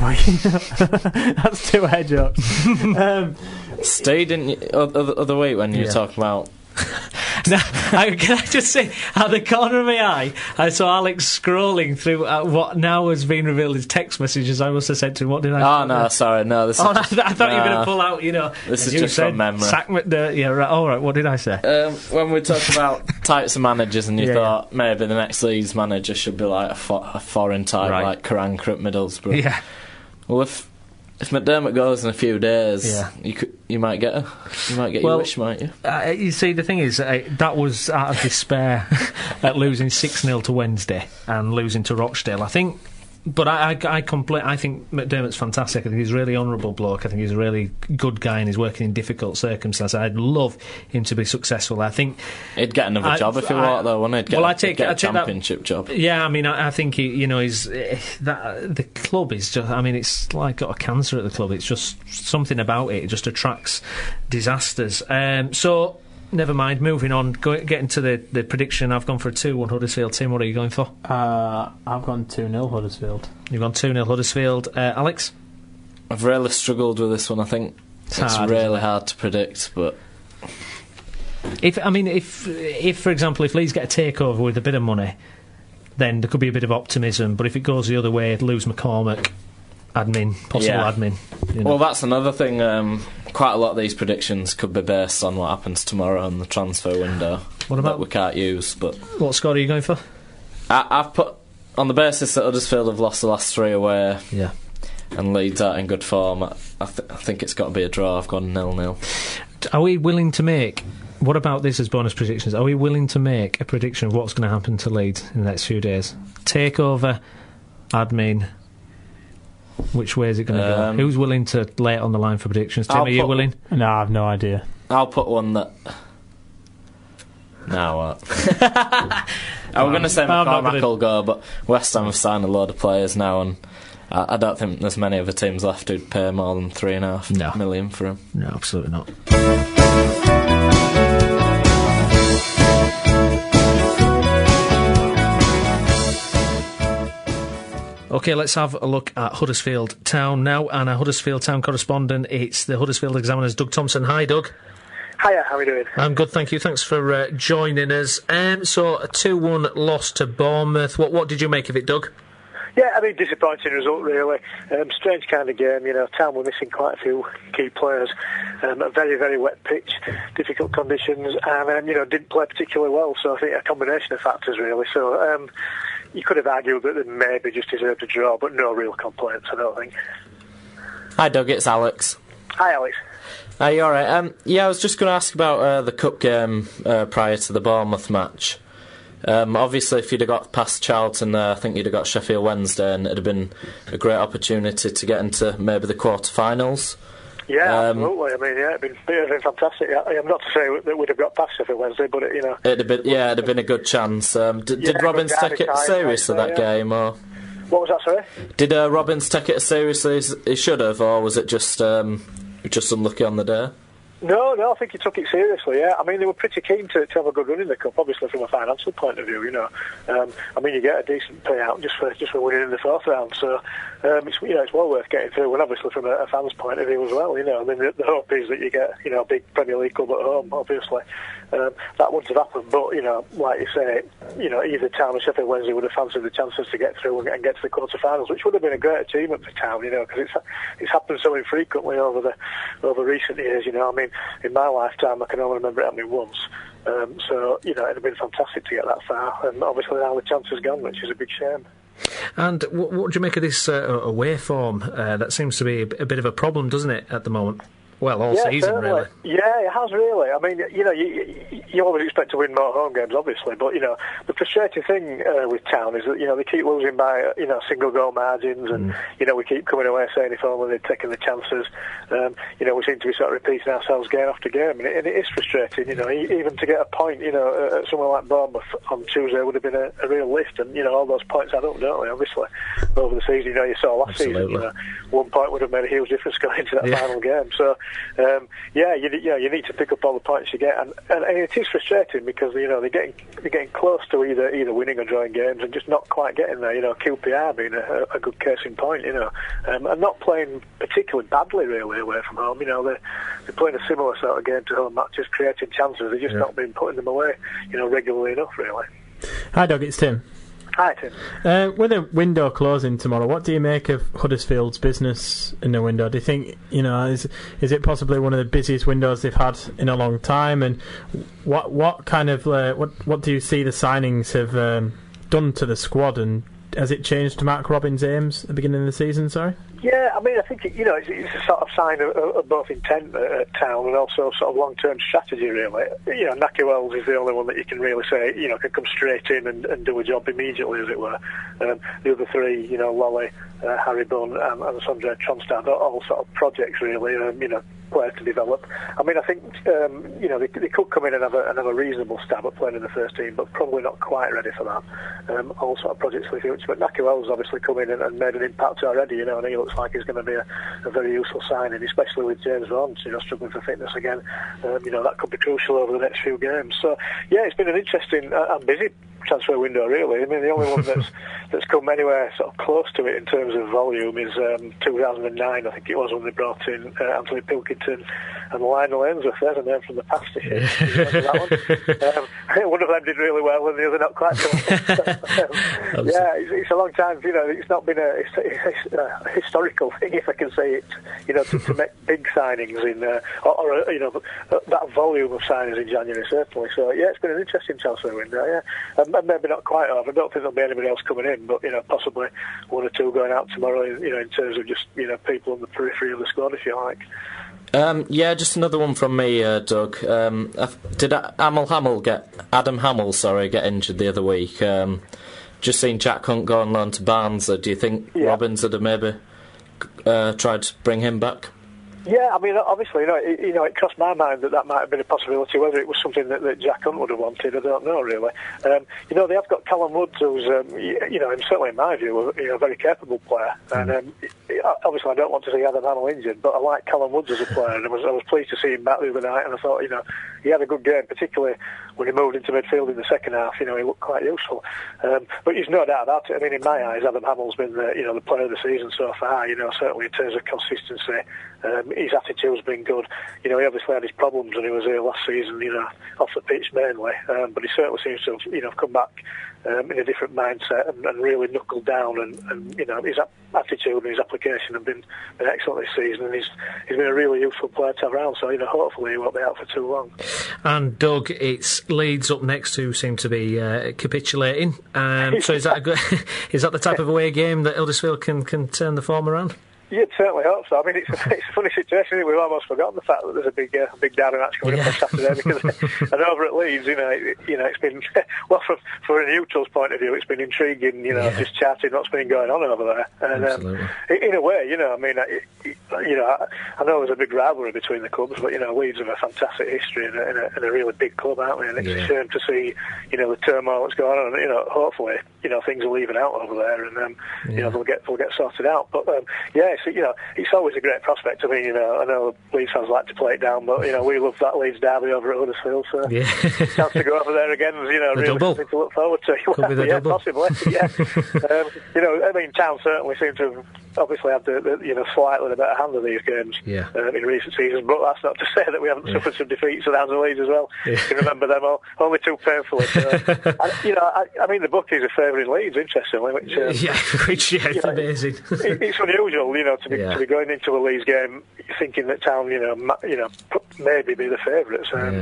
but that's two hair jokes. um, Stay didn't you, other, other week when you yeah. were talking about. Now, I, can I just say, at the corner of my eye, I saw Alex scrolling through uh, what now has been revealed as text messages I must have sent to him. What did I Oh, no, there? sorry, no. This oh, is just, I, I thought no. you were going to pull out, you know. This is you just said, from memory. Sack McDermott, yeah, right, all right, what did I say? Um, when we talked about types of managers and you yeah, thought yeah. maybe the next Leeds manager should be like a, fo- a foreign type, right. like Karanka at Middlesbrough. Yeah. Well, if if McDermott goes in a few days, yeah. you could, you might get a, you might get well, your wish, might you? Uh, you see, the thing is, uh, that was out of despair at losing six nil to Wednesday and losing to Rochdale. I think. But I, I, I, compl- I think McDermott's fantastic. I think he's a really honourable bloke. I think he's a really good guy and he's working in difficult circumstances. I'd love him to be successful. I think he'd get another I, job if he were though, wouldn't he? He'd get, well, I take, get I a take championship that, job. Yeah, I mean, I, I think he, you know, he's uh, that the club is just. I mean, it's like got a cancer at the club. It's just something about it. It just attracts disasters. Um, so. Never mind, moving on, Go, getting to the, the prediction. I've gone for a two one Huddersfield. Tim, what are you going for? Uh, I've gone two nil Huddersfield. You've gone two nil Huddersfield. Uh, Alex? I've really struggled with this one. I think it's, it's hard, really hard to predict, but... If I mean, if, if for example, if Leeds get a takeover with a bit of money, then there could be a bit of optimism, but if it goes the other way, lose McCormack... admin, possible yeah. admin. You know. Well, that's another thing. Um, quite a lot of these predictions could be based on what happens tomorrow in the transfer window. What about that we can't use? But what score are you going for? I, I've put on the basis that Huddersfield have lost the last three away. Yeah. And Leeds are in good form. I, th- I think it's got to be a draw. I've gone nil nil. Are we willing to make? What about this as bonus predictions? Are we willing to make a prediction of what's going to happen to Leeds in the next few days? Takeover, admin. Which way is it going to um, go? Who's willing to lay it on the line for predictions? Tim, I'll are you willing? No, I have no idea. I'll put one that... No, what? I was going to say McCormack will go, but West Ham have signed a load of players now, and I, I don't think there's many other teams left who'd pay more than three and a half no. million for him. No, absolutely not. OK, let's have a look at Huddersfield Town now, and our Huddersfield Town correspondent, it's the Huddersfield Examiner's Doug Thompson. Hi, Doug. Hiya, how are we doing? I'm good, thank you. Thanks for uh, joining us. Um, so, a two one loss to Bournemouth. What, what did you make of it, Doug? Yeah, I mean, disappointing result, really. Um, strange kind of game, you know. Town were missing quite a few key players. Um, a very, very wet pitch, difficult conditions, and, um, you know, didn't play particularly well. So I think a combination of factors, really. So um, you could have argued that they maybe just deserved a draw, but no real complaints, I don't think. Hi, Doug, it's Alex. Hi, Alex. Are you alright? Um, yeah, I was just going to ask about uh, the cup game uh, prior to the Bournemouth match. Um, obviously, if you'd have got past Charlton there, I think you'd have got Sheffield Wednesday, and it'd have been a great opportunity to get into maybe the quarter-finals. Yeah, um, absolutely. I mean, yeah, it'd been, it'd been fantastic. I'm not to say that we'd have got past Sheffield Wednesday, but it, you know, it'd have been, yeah, it'd have been a good chance. Um, did, yeah, did Robbins take it seriously that yeah. game, or what was that? Sorry. Did uh, Robbins take it as seriously as he should have, or was it just um, just unlucky on the day? No, no, I think he took it seriously, yeah. I mean, they were pretty keen to, to have a good run in the Cup, obviously from a financial point of view, you know. Um, I mean, you get a decent payout just for just for winning in the fourth round, so um, it's, you know, it's well worth getting through, and obviously from a, a fan's point of view as well, you know. I mean, the, the hope is that you get, you know, a big Premier League club at home, obviously. Um, that wouldn't have happened, but, you know, like you say, you know, either Town or Sheffield Wednesday would have fancied the chances to get through and, and get to the quarter-finals, which would have been a great achievement for Town, you know, because it's, it's happened so infrequently over the over recent years, you know. I mean, in my lifetime, I can only remember it happening once. Um, so, you know, it'd have been fantastic to get that far. And obviously now the chance has gone, which is a big shame. And what, what do you make of this uh, away form? Uh, that seems to be a, a bit of a problem, doesn't it, at the moment? Well, all yeah, season, certainly. really. Yeah, it has really. I mean, you know, you, you always expect to win more home games, obviously, but, you know, the frustrating thing uh, with Town is that, you know, they keep losing by, you know, single goal margins, and, mm. you know, we keep coming away saying if only they'd taken the chances. Um, you know, we seem to be sort of repeating ourselves game after game, and it, and it is frustrating, you know, even to get a point, you know, at somewhere like Bournemouth on Tuesday would have been a, a real lift, and, you know, all those points add up, don't they, obviously, over the season. You know, you saw last Absolutely. season, you know, one point would have made a huge difference going into that yeah. final game, so... Um, Yeah, you, you know, you need to pick up all the points you get, and, and, and it is frustrating because, you know, they're getting they're getting close to either either winning or drawing games and just not quite getting there. You know, Q P R being a, a good case in point. You know, um, and not playing particularly badly really away from home. You know, they're, they're playing a similar sort of game to home matches, creating chances. They're just yeah. not been putting them away, you know, regularly enough. Really. Hi, Doug. It's Tim. Hi, Tim. Uh, with the window closing tomorrow, what do you make of Huddersfield's business in the window? Do you think, you know, is is it possibly one of the busiest windows they've had in a long time? And what what kind of uh, what what do you see the signings have um, done to the squad? And has it changed Mark Robins' aims at the beginning of the season? Sorry. Yeah, I mean, I think, you know, it's, it's a sort of sign of, of both intent at Town and also sort of long-term strategy, really. You know, Naki Wells is the only one that you can really say, you know, can come straight in and, and do a job immediately, as it were. Um, the other three, you know, Lolly, uh, Harry Bunn and, and Sondre Tronstad, are all sort of projects, really, um, you know, players to develop. I mean, I think, um, you know, they, they could come in and have, a, and have a reasonable stab at playing in the first team, but probably not quite ready for that. Um, all sort of projects for the future. But Naki Wells obviously come in and, and made an impact already, you know, and he looks like he's going to be a, a very useful signing, especially with James Vaughan, you know, struggling for fitness again. Um, you know, that could be crucial over the next few games. So, yeah, it's been an interesting uh, and busy transfer window, really. I mean, the only one that's that's come anywhere sort of close to it in terms of volume is um, two thousand nine, I think it was, when they brought in uh, Anthony Pilkington and Lionel Ainsworth. There's a name from the past, if you remember that one. Um, one of them did really well and the other not quite so um, yeah, it's, it's a long time, you know, it's not been a, it's, it's a historical thing, if I can say it, you know, to, to make big signings in, uh, or, or, you know, that volume of signings in January, certainly. So, yeah, it's been an interesting transfer window, yeah. Um, and maybe not quite over. I don't think there'll be anybody else coming in, but, you know, possibly one or two going out tomorrow, you know, in terms of just, you know, people on the periphery of the squad, if you like. Um, yeah, just another one from me, uh, Doug. Um, did Amel Hamill get Adam Hamill, sorry, get injured the other week? Um, just seen Jack Hunt go on loan to Barnes. Uh, do you think yeah. Robins would have maybe uh, tried to bring him back? Yeah, I mean, obviously, you know, it, you know, it crossed my mind that that might have been a possibility. Whether it was something that, that Jack Hunt would have wanted, I don't know, really. Um, you know, they have got Callum Woods, who's, um, you know, certainly in my view, a, you know, a very capable player. And um, obviously, I don't want to see Adam Hamill injured, but I like Callum Woods as a player, and I was, I was pleased to see him back the other night. And I thought, you know, he had a good game, particularly when he moved into midfield in the second half. You know, he looked quite useful. Um, but there's no doubt about it. I mean, in my eyes, Adam Hamill's been the, you know, the player of the season so far. You know, certainly in terms of consistency. Um, his attitude's been good. You know, he obviously had his problems when he was here last season, you know, off the pitch mainly. Um, but he certainly seems to have, you know, come back um, in a different mindset and, and really knuckled down. And, and, you know, his attitude and his application have been, been excellent this season. And he's he's been a really useful player to have around. So, you know, hopefully he won't be out for too long. And, Doug, it's Leeds up next who seem to be uh, capitulating. Um, so is that a good, is that the type of away game that Huddersfield can, can turn the form around? You'd certainly hope so. I mean, it's a, it's a funny situation. We've almost forgotten the fact that there's a big, uh, big derby match coming yeah. up on Saturday. Because, and over at Leeds, you know, it, you know, it's been well from for a neutral's point of view, it's been intriguing. You know, yeah. just charting what's been going on over there. And um, in a way, you know, I mean, it, it, you know, I, I know there's a big rivalry between the clubs, but you know, Leeds have a fantastic history and a, and a, and a really big club, aren't we? And it's yeah. a shame to see, you know, the turmoil that's going on. And, you know, hopefully, you know, things will even out over there, and um, yeah. you know, they'll get they'll get sorted out. But um, yeah, so, you know, it's always a great prospect. I mean, you know, I know Leeds fans like to play it down, but you know, we love that Leeds derby over at Huddersfield. So, yeah. chance to go over there again, you know, the really double. something to look forward to. Could well, be the yeah, double. possibly. Yeah, um, you know, I mean, Town certainly seem to have obviously had the, the you know slightly the better hand of these games yeah. um, in recent seasons. But that's not to say that we haven't yeah. suffered some defeats at the hands of Leeds as well. Yeah. You can remember them all, only too painfully. So, and, you know, I, I mean, the bookies are favouring Leeds, interestingly, which um, yeah, which yeah, it's know, amazing. it, it's unusual, you know, to be yeah. to be going into a Leeds game thinking that Town, you know, ma- you know, maybe be the favourites. Um, yeah.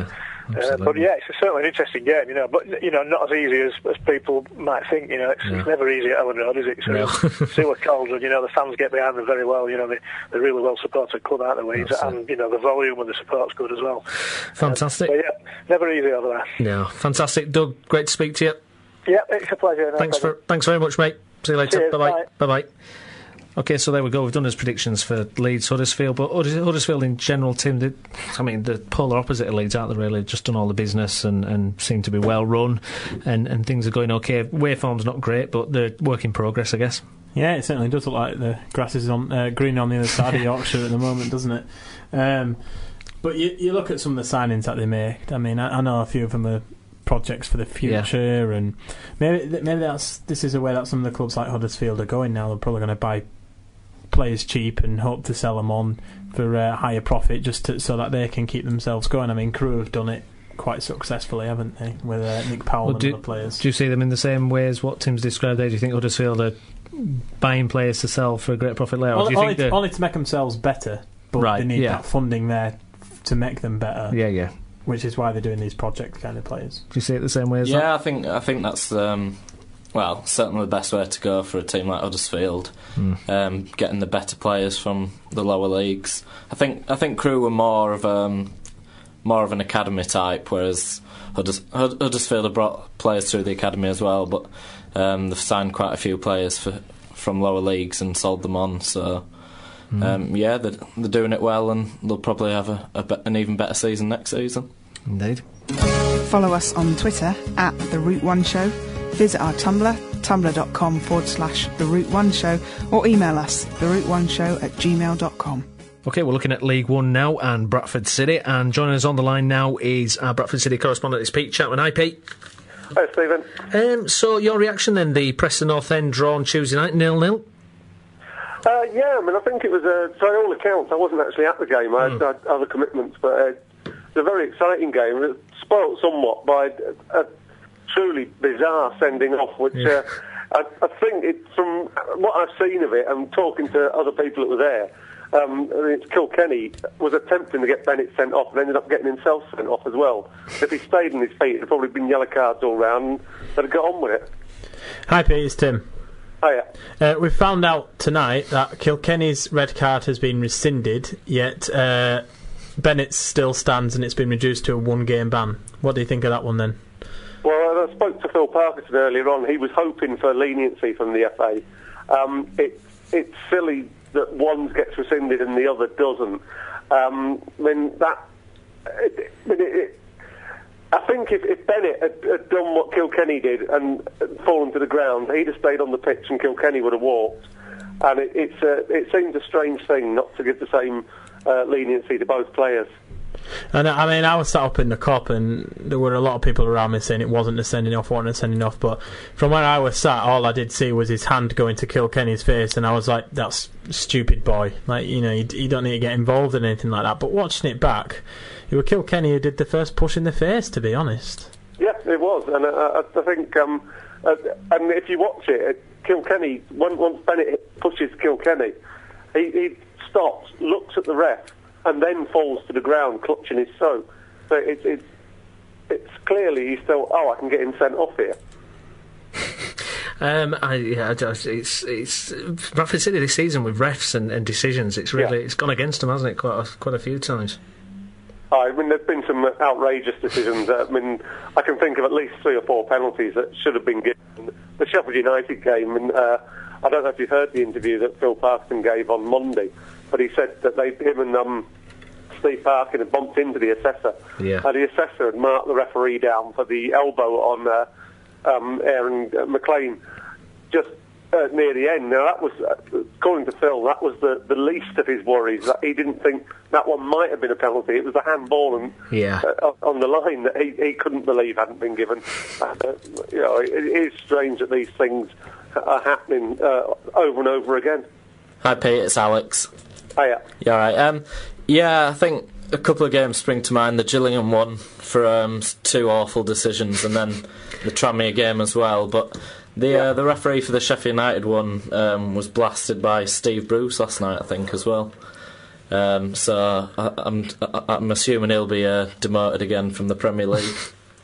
Uh, but yeah, it's certainly an interesting game, you know. But you know, not as easy as, as people might think. You know, it's, no. it's never easy at Ellen Road, is it? So no. Stuart Cauldron, you know, the fans get behind them very well. You know, they, they're really well supported club, aren't they, Leeds? And you know, the volume of the support's good as well. Fantastic. Uh, so, yeah, never easy over there. No, fantastic, Doug. Great to speak to you. Yeah, it's a pleasure. No thanks problem. for thanks very much, mate. See you later. Cheers, bye bye. bye. Bye bye. Okay, so there we go. We've done his predictions for Leeds, Huddersfield, but Huddersfield in general, Tim, they, I mean, the polar opposite of Leeds, aren't they, really? Just done all the business and, and seem to be well run, and, and things are going okay. Waveform's not great, but they're work in progress, I guess. Yeah, it certainly does look like the grass is on uh, green on the other side of Yorkshire at the moment, doesn't it? Um, but you, you look at some of the signings that they make. I mean, I, I know a few of them are projects for the future, yeah. and maybe maybe that's this is a way that some of the clubs like Huddersfield are going now. They're probably going to buy players cheap and hope to sell them on for a uh, higher profit, just to, so that they can keep themselves going. I mean, Crewe have done it quite successfully, haven't they, with uh, Nick Powell well, and do, other players. Do you see them in the same way as what Tim's described there? Do you think Huddersfield are buying players to sell for a great profit later? Only, do you only, think to, only to make themselves better, but right, they need yeah. that funding there to make them better. Yeah, yeah. Which is why they're doing these project kind of players. Do you see it the same way as yeah, that? Yeah, I think I think that's um, well certainly the best way to go for a team like Huddersfield. Mm. Um, getting the better players from the lower leagues. I think I think Crewe were more of um, more of an academy type, whereas Hudders- Huddersfield have brought players through the academy as well, but um, they've signed quite a few players for, from lower leagues and sold them on. So. Mm. Um, yeah, they're, they're doing it well, and they'll probably have a, a be- an even better season next season. Indeed. Follow us on Twitter at The Route One Show. Visit our Tumblr, tumblr.com forward slash The Route One Show, or email us, the route one show at gmail dot com. OK, we're looking at League One now and Bradford City, and joining us on the line now is our Bradford City correspondent, is Pete Chapman. Hi, Pete. Hi, Stephen. Um, so, your reaction then, the Preston North End draw on Tuesday night, nil nil? Uh, yeah, I mean, I think it was, uh, by all accounts, I wasn't actually at the game. I had, mm. had other commitments, but uh, it's a very exciting game. It was spoilt somewhat by a, a truly bizarre sending off, which yeah. uh, I, I think, it, from what I've seen of it and talking to other people that were there, um, I mean, Kilkenny was attempting to get Bennett sent off and ended up getting himself sent off as well. If he stayed on his feet, it'd probably been yellow cards all round, and they'd have got on with it. Hi, Pete, it's Tim. Hiya. Uh, we found out tonight that Kilkenny's red card has been rescinded, yet uh, Bennett's still stands and it's been reduced to a one-game ban. What do you think of that one then? Well, I spoke to Phil Parkinson earlier on. He was hoping for leniency from the F A. Um, it, it's silly that one gets rescinded and the other doesn't. Um, I mean, that... It, it, it, I think if, if Bennett had, had done what Kilkenny did and fallen to the ground, he'd have stayed on the pitch and Kilkenny would have walked. And it, it's a, it seems a strange thing not to give the same uh, leniency to both players. And I mean, I was sat up in the cop, and there were a lot of people around me saying it wasn't a sending off, wasn't a sending off. But from where I was sat, all I did see was his hand going to Kilkenny's face, and I was like, "That's stupid, boy. Like, you know, you, you don't need to get involved in anything like that." But watching it back, it was Kilkenny who did the first push in the face, to be honest. Yeah, it was, and I, I think, um, uh, and if you watch it, Kilkenny, once, once Bennett pushes Kilkenny, he, he stops, looks at the ref, and then falls to the ground, clutching his throat. So it's it's it's clearly he's still, oh, I can get him sent off here. Um, I, yeah, it's it's Bradford City this season with refs and, and decisions. It's really yeah. it's gone against them, hasn't it? Quite a, quite a few times. I mean, there's been some outrageous decisions. I mean, I can think of at least three or four penalties that should have been given. The Sheffield United game, and uh, I don't know if you've heard the interview that Phil Parkinson gave on Monday, but he said that they, him and um, Steve Parkin had bumped into the assessor, yeah. and the assessor had marked the referee down for the elbow on uh, um, Aaron uh, McLean just uh, near the end. Now, that was, uh, according to Phil, that was the, the least of his worries. That he didn't think that one might have been a penalty. It was the handball and, yeah. uh, on the line that he, he couldn't believe hadn't been given. Uh, you know, it, it is strange that these things are happening uh, over and over again. Hi, Pete, it's Alex. Hiya. You alright? Um, yeah, I think a couple of games spring to mind. The Gillingham one for um, two awful decisions, and then the Tranmere game as well. But the yeah. uh, the referee for the Sheffield United one um, was blasted by Steve Bruce last night, I think, as well. Um, so I, I'm I'm assuming he'll be uh, demoted again from the Premier League.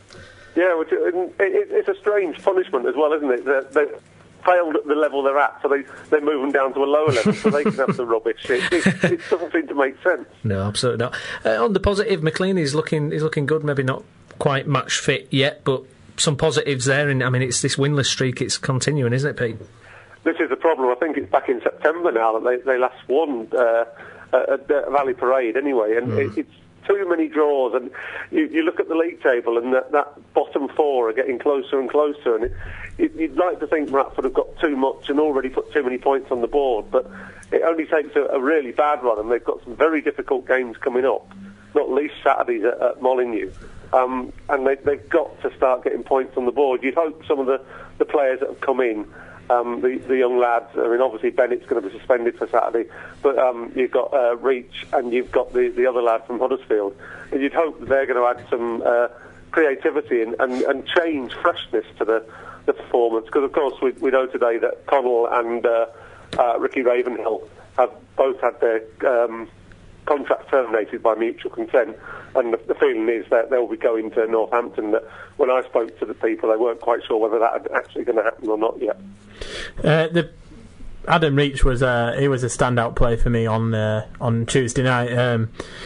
Yeah, which, it, it, it's a strange punishment as well, isn't it? They're, they're failed at the level they're at, so they, they move them down to a lower level so they can have the rubbish. It, it, it doesn't seem to make sense. No, absolutely not. Uh, on the positive, McLean is looking is looking good. Maybe not quite match fit yet, but some positives there. And I mean, it's this winless streak. It's continuing, isn't it, Pete? This is the problem. I think it's back in September now that they, they last won uh, at, at Valley Parade anyway, and mm. it, it's too many draws. And you, you look at the league table, and that, that bottom four are getting closer and closer. And it, it, you'd like to think Bradford have got too much and already put too many points on the board, but it only takes a, a really bad run, and they've got some very difficult games coming up, not least Saturdays at, at Molineux. Um, and they, they've got to start getting points on the board. You'd hope some of the, the players that have come in, um, the, the young lads, I mean, obviously Bennett's going to be suspended for Saturday, but um, you've got uh, Reach and you've got the, the other lad from Huddersfield. And you'd hope that they're going to add some uh, creativity and, and, and change, freshness to the, the performance. Because, of course, we, we know today that Connell and uh, uh, Ricky Ravenhill have both had their Um, contract terminated by mutual consent, and the, the feeling is that they'll be going to Northampton. That when I spoke to the people, they weren't quite sure whether that had actually going to happen or not yet. Uh, the Adam Reach was uh, he was a standout play for me on uh, on Tuesday night. Um,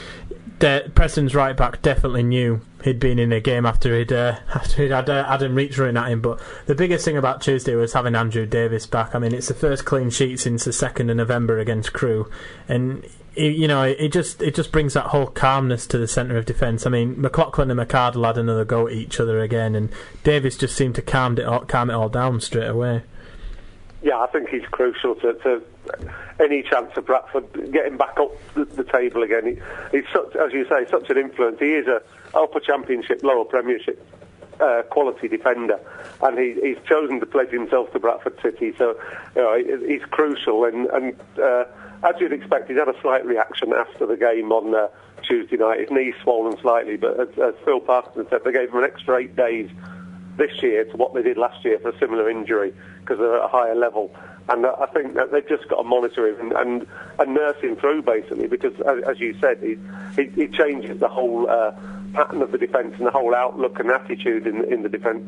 the, Preston's right back definitely knew he'd been in a game after he'd uh, after he'd had uh, Adam Reach running at him. But the biggest thing about Tuesday was having Andrew Davis back. I mean, it's the first clean sheet since the second of November against Crewe, and It, you know, it just it just brings that whole calmness to the centre of defence. I mean, McLaughlin and McArdle had another go at each other again, and Davis just seemed to calm it all, calm it all down straight away. Yeah, I think he's crucial to, to any chance of Bradford getting back up the, the table again. He, he's such, as you say, such an influence. He is a upper Championship, lower Premiership uh, quality defender, and he, he's chosen to pledge himself to Bradford City. So, you know, he's crucial, and and. Uh, As you'd expect, he's had a slight reaction after the game on uh, Tuesday night. His knee's swollen slightly, but as, as Phil Parkinson said, they gave him an extra eight days this year to what they did last year for a similar injury because they're at a higher level. And uh, I think that they've just got to monitor him and, and, and nurse him through, basically, because, as, as you said, he, he, he changes the whole uh, pattern of the defence and the whole outlook and attitude in, in the defence.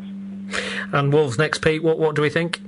And Wolves next, Pete, what, what do we think?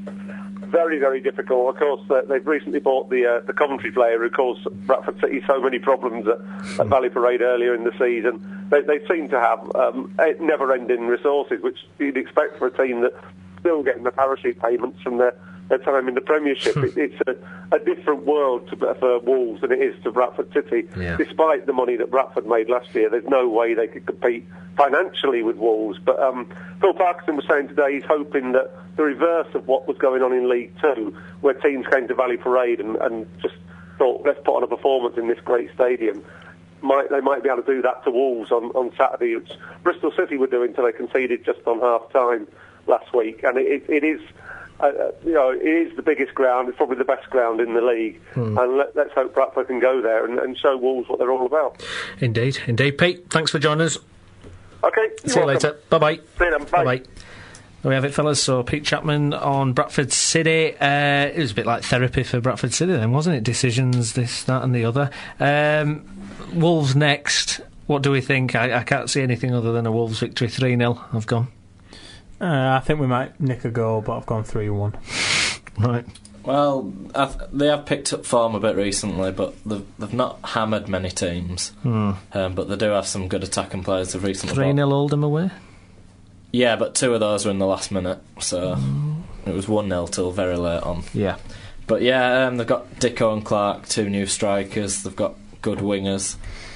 Very, very difficult. Of course, uh, they've recently bought the uh, the Coventry player who caused Bradford City so many problems at, at Valley Parade earlier in the season. They, they seem to have um, never-ending resources, which you'd expect for a team that's still getting the parachute payments from their, their time in the Premiership. it, it's a, a different world to, for Wolves than it is to Bradford City. Yeah. Despite the money that Bradford made last year, there's no way they could compete financially with Wolves. But um, Phil Parkinson was saying today he's hoping that the reverse of what was going on in League Two, where teams came to Valley Parade and, and just thought, let's put on a performance in this great stadium, might they might be able to do that to Wolves on, on Saturday, which Bristol City were doing until they conceded just on half-time last week. And it, it is... Uh, you know, it is the biggest ground. It's probably the best ground in the league, hmm. and let, let's hope Bradford can go there and, and show Wolves what they're all about. Indeed, indeed. Pete, thanks for joining us. Okay, see you later. Bye bye. See you then. Bye bye. There we have it, fellas. So Pete Chapman on Bradford City. Uh, it was a bit like therapy for Bradford City, then, wasn't it? Decisions, this, that, and the other. Um, Wolves next. What do we think? I, I can't see anything other than a Wolves victory, three nil. I've gone. Uh, I think we might nick a goal, but I've gone three one. Right. Well, I've, they have picked up form a bit recently, but they've, they've not hammered many teams. Hmm. Um, but they do have some good attacking players they've recently three nil Oldham away? Yeah, but two of those were in the last minute, so mm. it was one nil till very late on. Yeah. But yeah, um, they've got Dicko and Clark, two new strikers. They've got good wingers.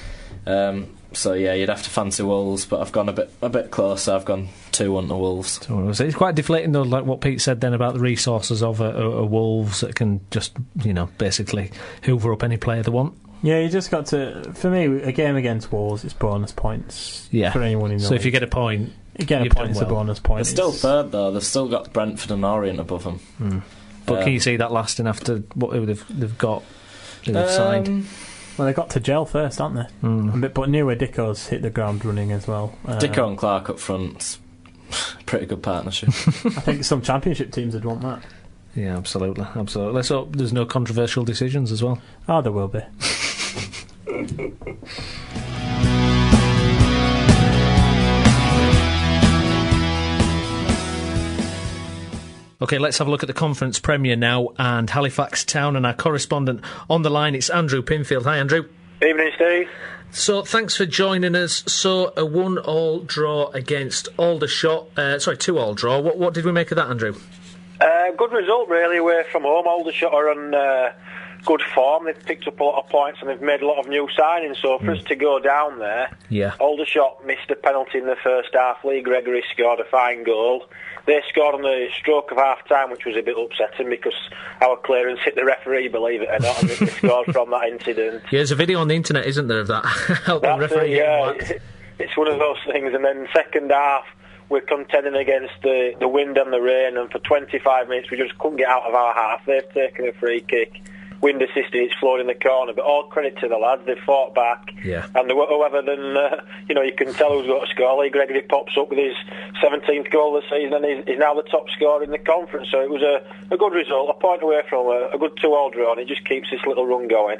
Um, so yeah, you'd have to fancy Wolves, but I've gone a bit a bit closer. I've gone two one to Wolves. It's quite deflating though, like what Pete said then about the resources of a, a, a Wolves that can just, you know, basically hoover up any player they want. Yeah, you just got to. For me, a game against Wolves, it's bonus points. Yeah. For anyone in the So league. if you get a point, you get a point. It's well. a bonus point. They're still third though. They've still got Brentford and Orient above them. Mm. But um, can you see that lasting after what they've they've got? They've um, signed. Well, they got to gel first, aren't they? Mm. But, but Newer Dicko's hit the ground running as well. Uh, Dicko and Clark up front, pretty good partnership. I think some Championship teams would want that. Yeah, absolutely, absolutely. Let's hope there's no controversial decisions as well. Oh, there will be. OK, let's have a look at the Conference Premier now, and Halifax Town, and our correspondent on the line, it's Andrew Pinfield. Hi, Andrew. Evening, Steve. So, thanks for joining us. So, a one-all draw against Aldershot. Uh, sorry, two-all draw. What, what did we make of that, Andrew? Uh, good result, really, away from home. Aldershot are on uh, good form. They've picked up a lot of points and they've made a lot of new signings. So, for mm. us to go down there, yeah. Aldershot missed a penalty in the first half. Leigh Gregory scored a fine goal. They scored on the stroke of half-time, which was a bit upsetting because our clearance hit the referee, believe it or not, and they scored from that incident. Yeah, there's a video on the internet, isn't there, of that? the referee it, yeah. It's one of those things. And then second half, we're contending against the, the wind and the rain, and for twenty-five minutes we just couldn't get out of our half. They've taken a free kick. Wind assisted, it's flowed in the corner, but all credit to the lads, they've fought back. Yeah. And whoever then, uh, you know, you can tell who's got to score. Leigh Gregory pops up with his seventeenth goal of the season, and he's, he's now the top scorer in the conference. So it was a, a good result, a point away from a, a good two-all draw, and it just keeps this little run going.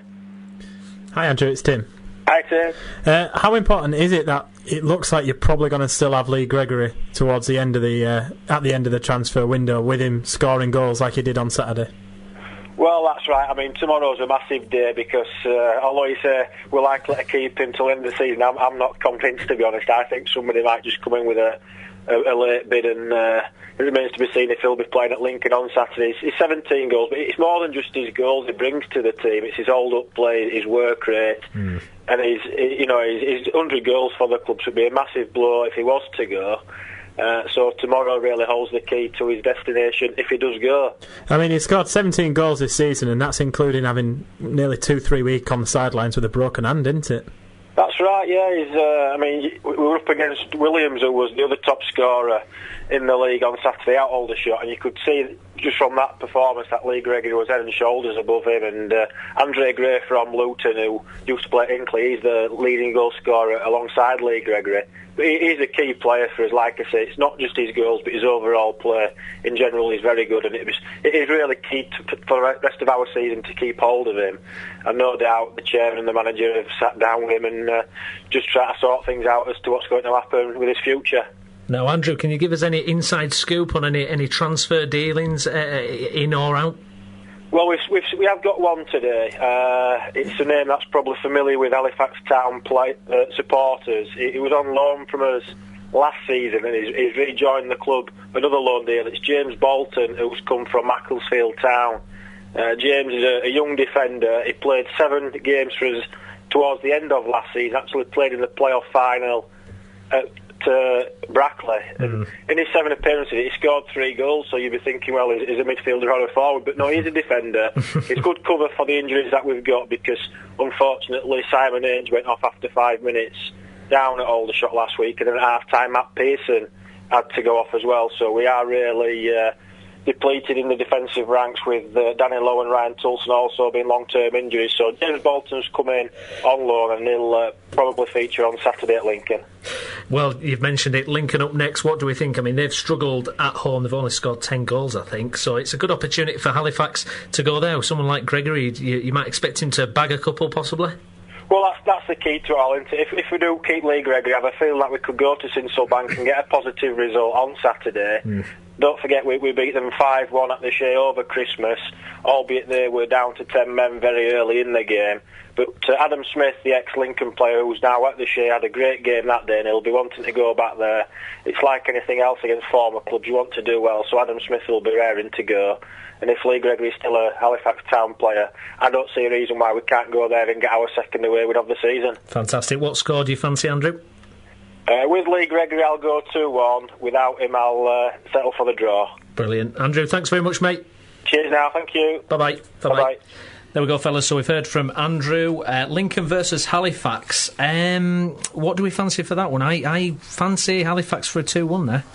Hi, Andrew, it's Tim. Hi, Tim. Uh, how important is it that it looks like you're probably going to still have Leigh Gregory towards the end of the uh, at the end of the transfer window, with him scoring goals like he did on Saturday? Well, that's right. I mean, tomorrow's a massive day because uh, although you say we're likely to keep him till the end of the season, I'm, I'm not convinced, to be honest. I think somebody might just come in with a, a, a late bid, and uh, it remains to be seen if he'll be playing at Lincoln on Saturday. He's seventeen goals, but it's more than just his goals he brings to the team. It's his hold-up play, his work rate, mm. and his, you know, his, his one hundred goals for the club would be a massive blow if he was to go. Uh, so tomorrow really holds the key to his destination if he does go. I mean, he's scored seventeen goals this season, and that's including having nearly two, three weeks on the sidelines with a broken hand, isn't it? That's right, yeah. He's, uh, I mean, we were up against Williams, who was the other top scorer in the league on Saturday at Aldershot, and you could see just from that performance that Leigh Gregory was head and shoulders above him. And uh, Andre Gray from Luton, who used to play at Inkley, he's the leading goal scorer alongside Leigh Gregory. But he, he's a key player for us, like I say. It's not just his goals, but his overall play in general is very good, and it, was, it is really key to, for the rest of our season to keep hold of him. And no doubt the chairman and the manager have sat down with him and uh, just try to sort things out as to what's going to happen with his future. Now, Andrew, can you give us any inside scoop on any, any transfer dealings, uh, in or out? Well, we've, we've, we have got one today. Uh, it's a name that's probably familiar with Halifax Town play, uh, supporters. He, he was on loan from us last season, and he's, he's rejoined the club. Another loan deal. It's James Bolton, who's come from Huddersfield Town. Uh, James is a, a young defender. He played seven games for us towards the end of last season. Actually played in the playoff final at Uh, Brackley. Mm. In his seven appearances he scored three goals, so you'd be thinking, well, he's, he's a midfielder or a forward, but no, he's a defender. It's good cover for the injuries that we've got, because unfortunately Simon Ainge went off after five minutes down at Aldershot last week, and then at half time Matt Pearson had to go off as well, so we are really uh, depleted in the defensive ranks, with uh, Danny Lowe and Ryan Tulson also being long-term injuries. So James Bolton's come in on loan, and he'll uh, probably feature on Saturday at Lincoln. Well, you've mentioned it, Lincoln up next. What do we think? I mean, they've struggled at home. They've only scored ten goals, I think. So it's a good opportunity for Halifax to go there. With someone like Gregory, you, you might expect him to bag a couple, possibly? Well, that's that's the key to it all, isn't it? If, if we do keep Leigh Gregory, I have a feeling that we could go to Sincilbank and get a positive result on Saturday. Mm. Don't forget, we, we beat them five one at the Shea over Christmas, albeit they were down to ten men very early in the game. But uh, Adam Smith, the ex-Lincoln player who's now at the Shea, had a great game that day, and he'll be wanting to go back there. It's like anything else against former clubs, you want to do well, so Adam Smith will be raring to go. And if Leigh Gregory is still a Halifax Town player, I don't see a reason why we can't go there and get our second away win of the season. Fantastic. What score do you fancy, Andrew? Uh, with Leigh Gregory, I'll go two one. Without him, I'll uh, settle for the draw. Brilliant. Andrew, thanks very much, mate. Cheers now, thank you. Bye-bye. Bye-bye. Bye-bye. There we go, fellas. So we've heard from Andrew. Uh, Lincoln versus Halifax. Um, what do we fancy for that one? I, I fancy Halifax for a two one there.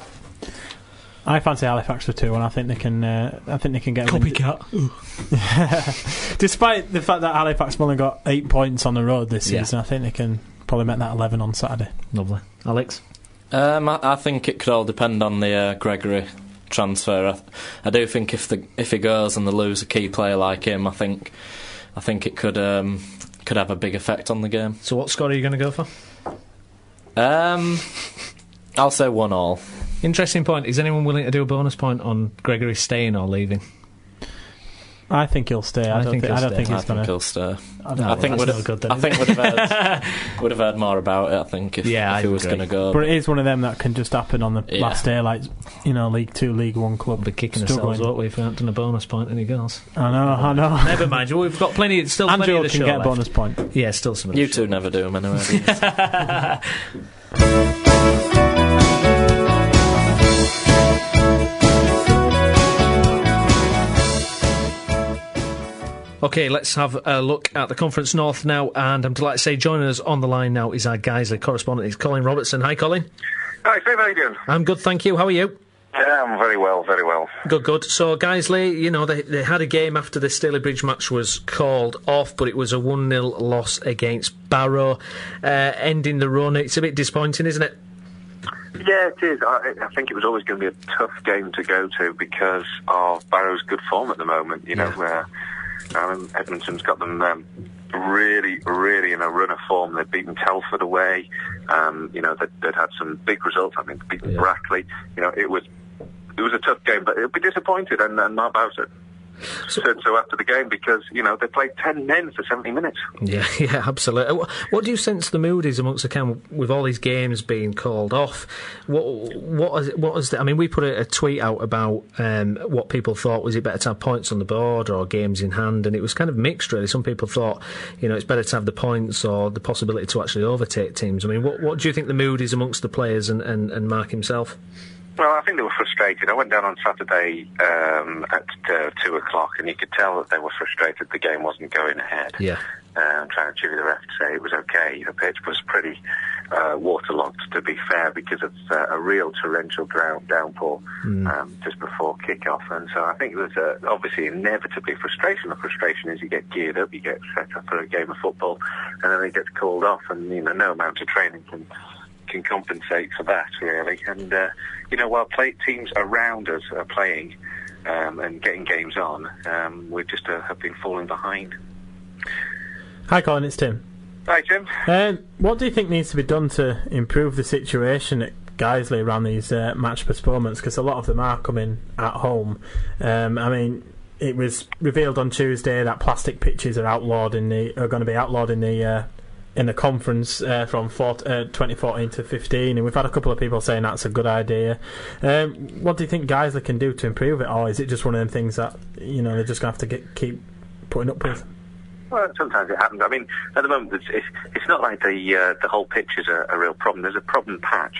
I fancy Halifax for two one. I think they can. Uh, I think they can get a copycat. Despite the fact that Halifax have only got eight points on the road this season, yeah. I think they can probably make that eleven on Saturday. Lovely, Alex. Um, I, I think it could all depend on the uh, Gregory transfer. I, I do think if the if he goes and they lose a key player like him, I think I think it could um, could have a big effect on the game. So what score are you going to go for? Um, I'll say one all. Interesting point. Is anyone willing to do a bonus point on Gregory staying or leaving? I think he'll stay. I, I don't think. Th- I don't think he's I going think he'll stay. I, no, I think would have. Good, then, I think would have heard. would have heard more about it. I think if, yeah, if he was going to go. But it is one of them that can just happen on the yeah. last day, like you know, League Two, League One club. We'll be kicking ourselves, won't we, if we haven't done a bonus point any goals? I know, I know. Never mind. We've got plenty. Still, plenty Andrew of the can show get left. a bonus point. Yeah, still some. Of You the two show. never do them anyway. Do you? OK, let's have a look at the Conference North now, and I'm delighted to say joining us on the line now is our Guiseley correspondent. It's Colin Robertson. Hi, Colin. Hi, Steve, how are you doing? I'm good, thank you. How are you? Yeah, I'm very well, very well. Good, good. So, Guiseley, you know, they, they had a game after the Staley Bridge match was called off, but it was a one nil loss against Barrow, uh, ending the run. It's a bit disappointing, isn't it? Yeah, it is. I, I think it was always going to be a tough game to go to because of Barrow's good form at the moment, you know, where... Um, Edmonton's got them um, really, really in a run of form. They've beaten Telford away. Um, you know, they'd, they'd had some big results. I think beaten yeah. Brackley. You know, it was it was a tough game, but it'll be disappointed. And, and Mark Bowser so, said so after the game because you know they played ten men for seventy minutes. Yeah, yeah, absolutely. What, what do you sense the mood is amongst the camp with all these games being called off? What what is what is the, I mean, we put a, a tweet out about um, what people thought was it better to have points on the board or games in hand, and it was kind of mixed really. Some people thought you know it's better to have the points or the possibility to actually overtake teams. I mean, what what do you think the mood is amongst the players and, and, and Mark himself? Well, I think they were frustrated. I went down on Saturday um, at uh, two o'clock, and you could tell that they were frustrated the game wasn't going ahead. Yeah. Um, trying to cheer the ref to say it was okay. The pitch was pretty uh, waterlogged, to be fair, because of uh, a real torrential drown- downpour mm. um, just before kick-off. And so I think there's uh, obviously inevitably frustration. The frustration is you get geared up, you get set up for a game of football, and then it gets called off, and you know no amount of training can can compensate for that, really. And, uh, you know, while play teams around us are playing um, and getting games on, um, we just uh, have been falling behind. Hi, Colin, it's Tim. Hi, Tim. Um, what do you think needs to be done to improve the situation at Guiseley around these uh, match postponements? Because a lot of them are coming at home. Um, I mean, it was revealed on Tuesday that plastic pitches are outlawed in the are going to be outlawed in the uh, in the conference uh, from four, uh, twenty fourteen to fifteen, and we've had a couple of people saying that's a good idea. Um, what do you think Guiseley can do to improve it, or is it just one of them things that you know they're just going to have to get, keep putting up with? Well, sometimes it happens. I mean, at the moment, it's it's, it's not like the uh, the whole pitch is a, a real problem. There's a problem patch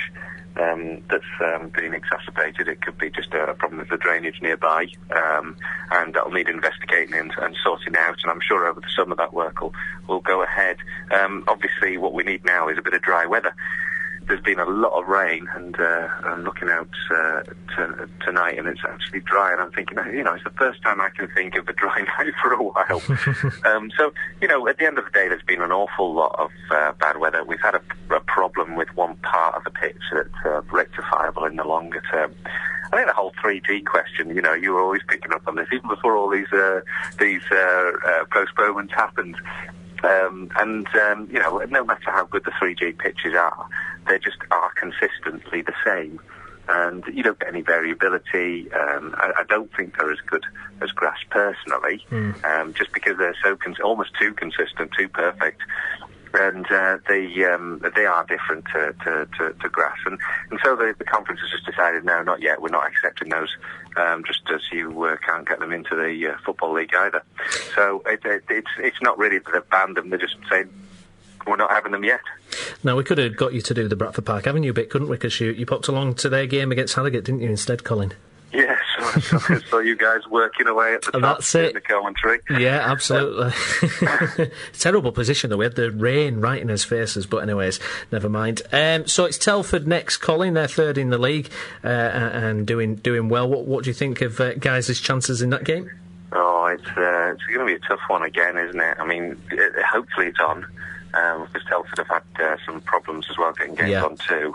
um, that's um, being exacerbated. It could be just a problem with the drainage nearby, um, and that'll need investigating and, and sorting out. And I'm sure over the summer that work will, will go ahead. Um, obviously, what we need now is a bit of dry weather. There's been a lot of rain, and uh, I'm looking out uh, to, tonight, and it's actually dry. And I'm thinking, you know, it's the first time I can think of a dry night for a while. um, so, you know, at the end of the day, there's been an awful lot of uh, bad weather. We've had a, a problem with one part of the pitch that's uh, rectifiable in the longer term. I think the whole three G question, you know, you were always picking up on this, even before all these uh, these uh, uh, postponements happened. Um, and, um, you know, no matter how good the three G pitches are, they just are consistently the same. And you don't get any variability. Um, I, I don't think they're as good as grass personally, mm. um, just because they're so cons- almost too consistent, too perfect. And uh, they um, they are different to, to, to, to grass. And, and so the, the conference has just decided, no, not yet, we're not accepting those, um, just as you uh, can't get them into the uh, Football League either. So it, it, it's it's not really that they've banned them, they're just saying, we're not having them yet. Now, we could have got you to do the Bradford Park Avenue bit, couldn't we? Because you, you popped along to their game against Harrogate, didn't you, instead, Colin? Yes, yeah, so, so I saw you guys working away at the top. That's it. In the commentary. Yeah, absolutely. Terrible position, though. We had the rain right in his faces, but anyways, never mind. Um, so it's Telford next, Colin. They're third in the league uh, and doing doing well. What, what do you think of uh, Guys' chances in that game? Oh, it's uh, it's going to be a tough one again, isn't it? I mean, it, hopefully it's on. Um, because Telford have had uh, some problems as well getting games yeah. on too.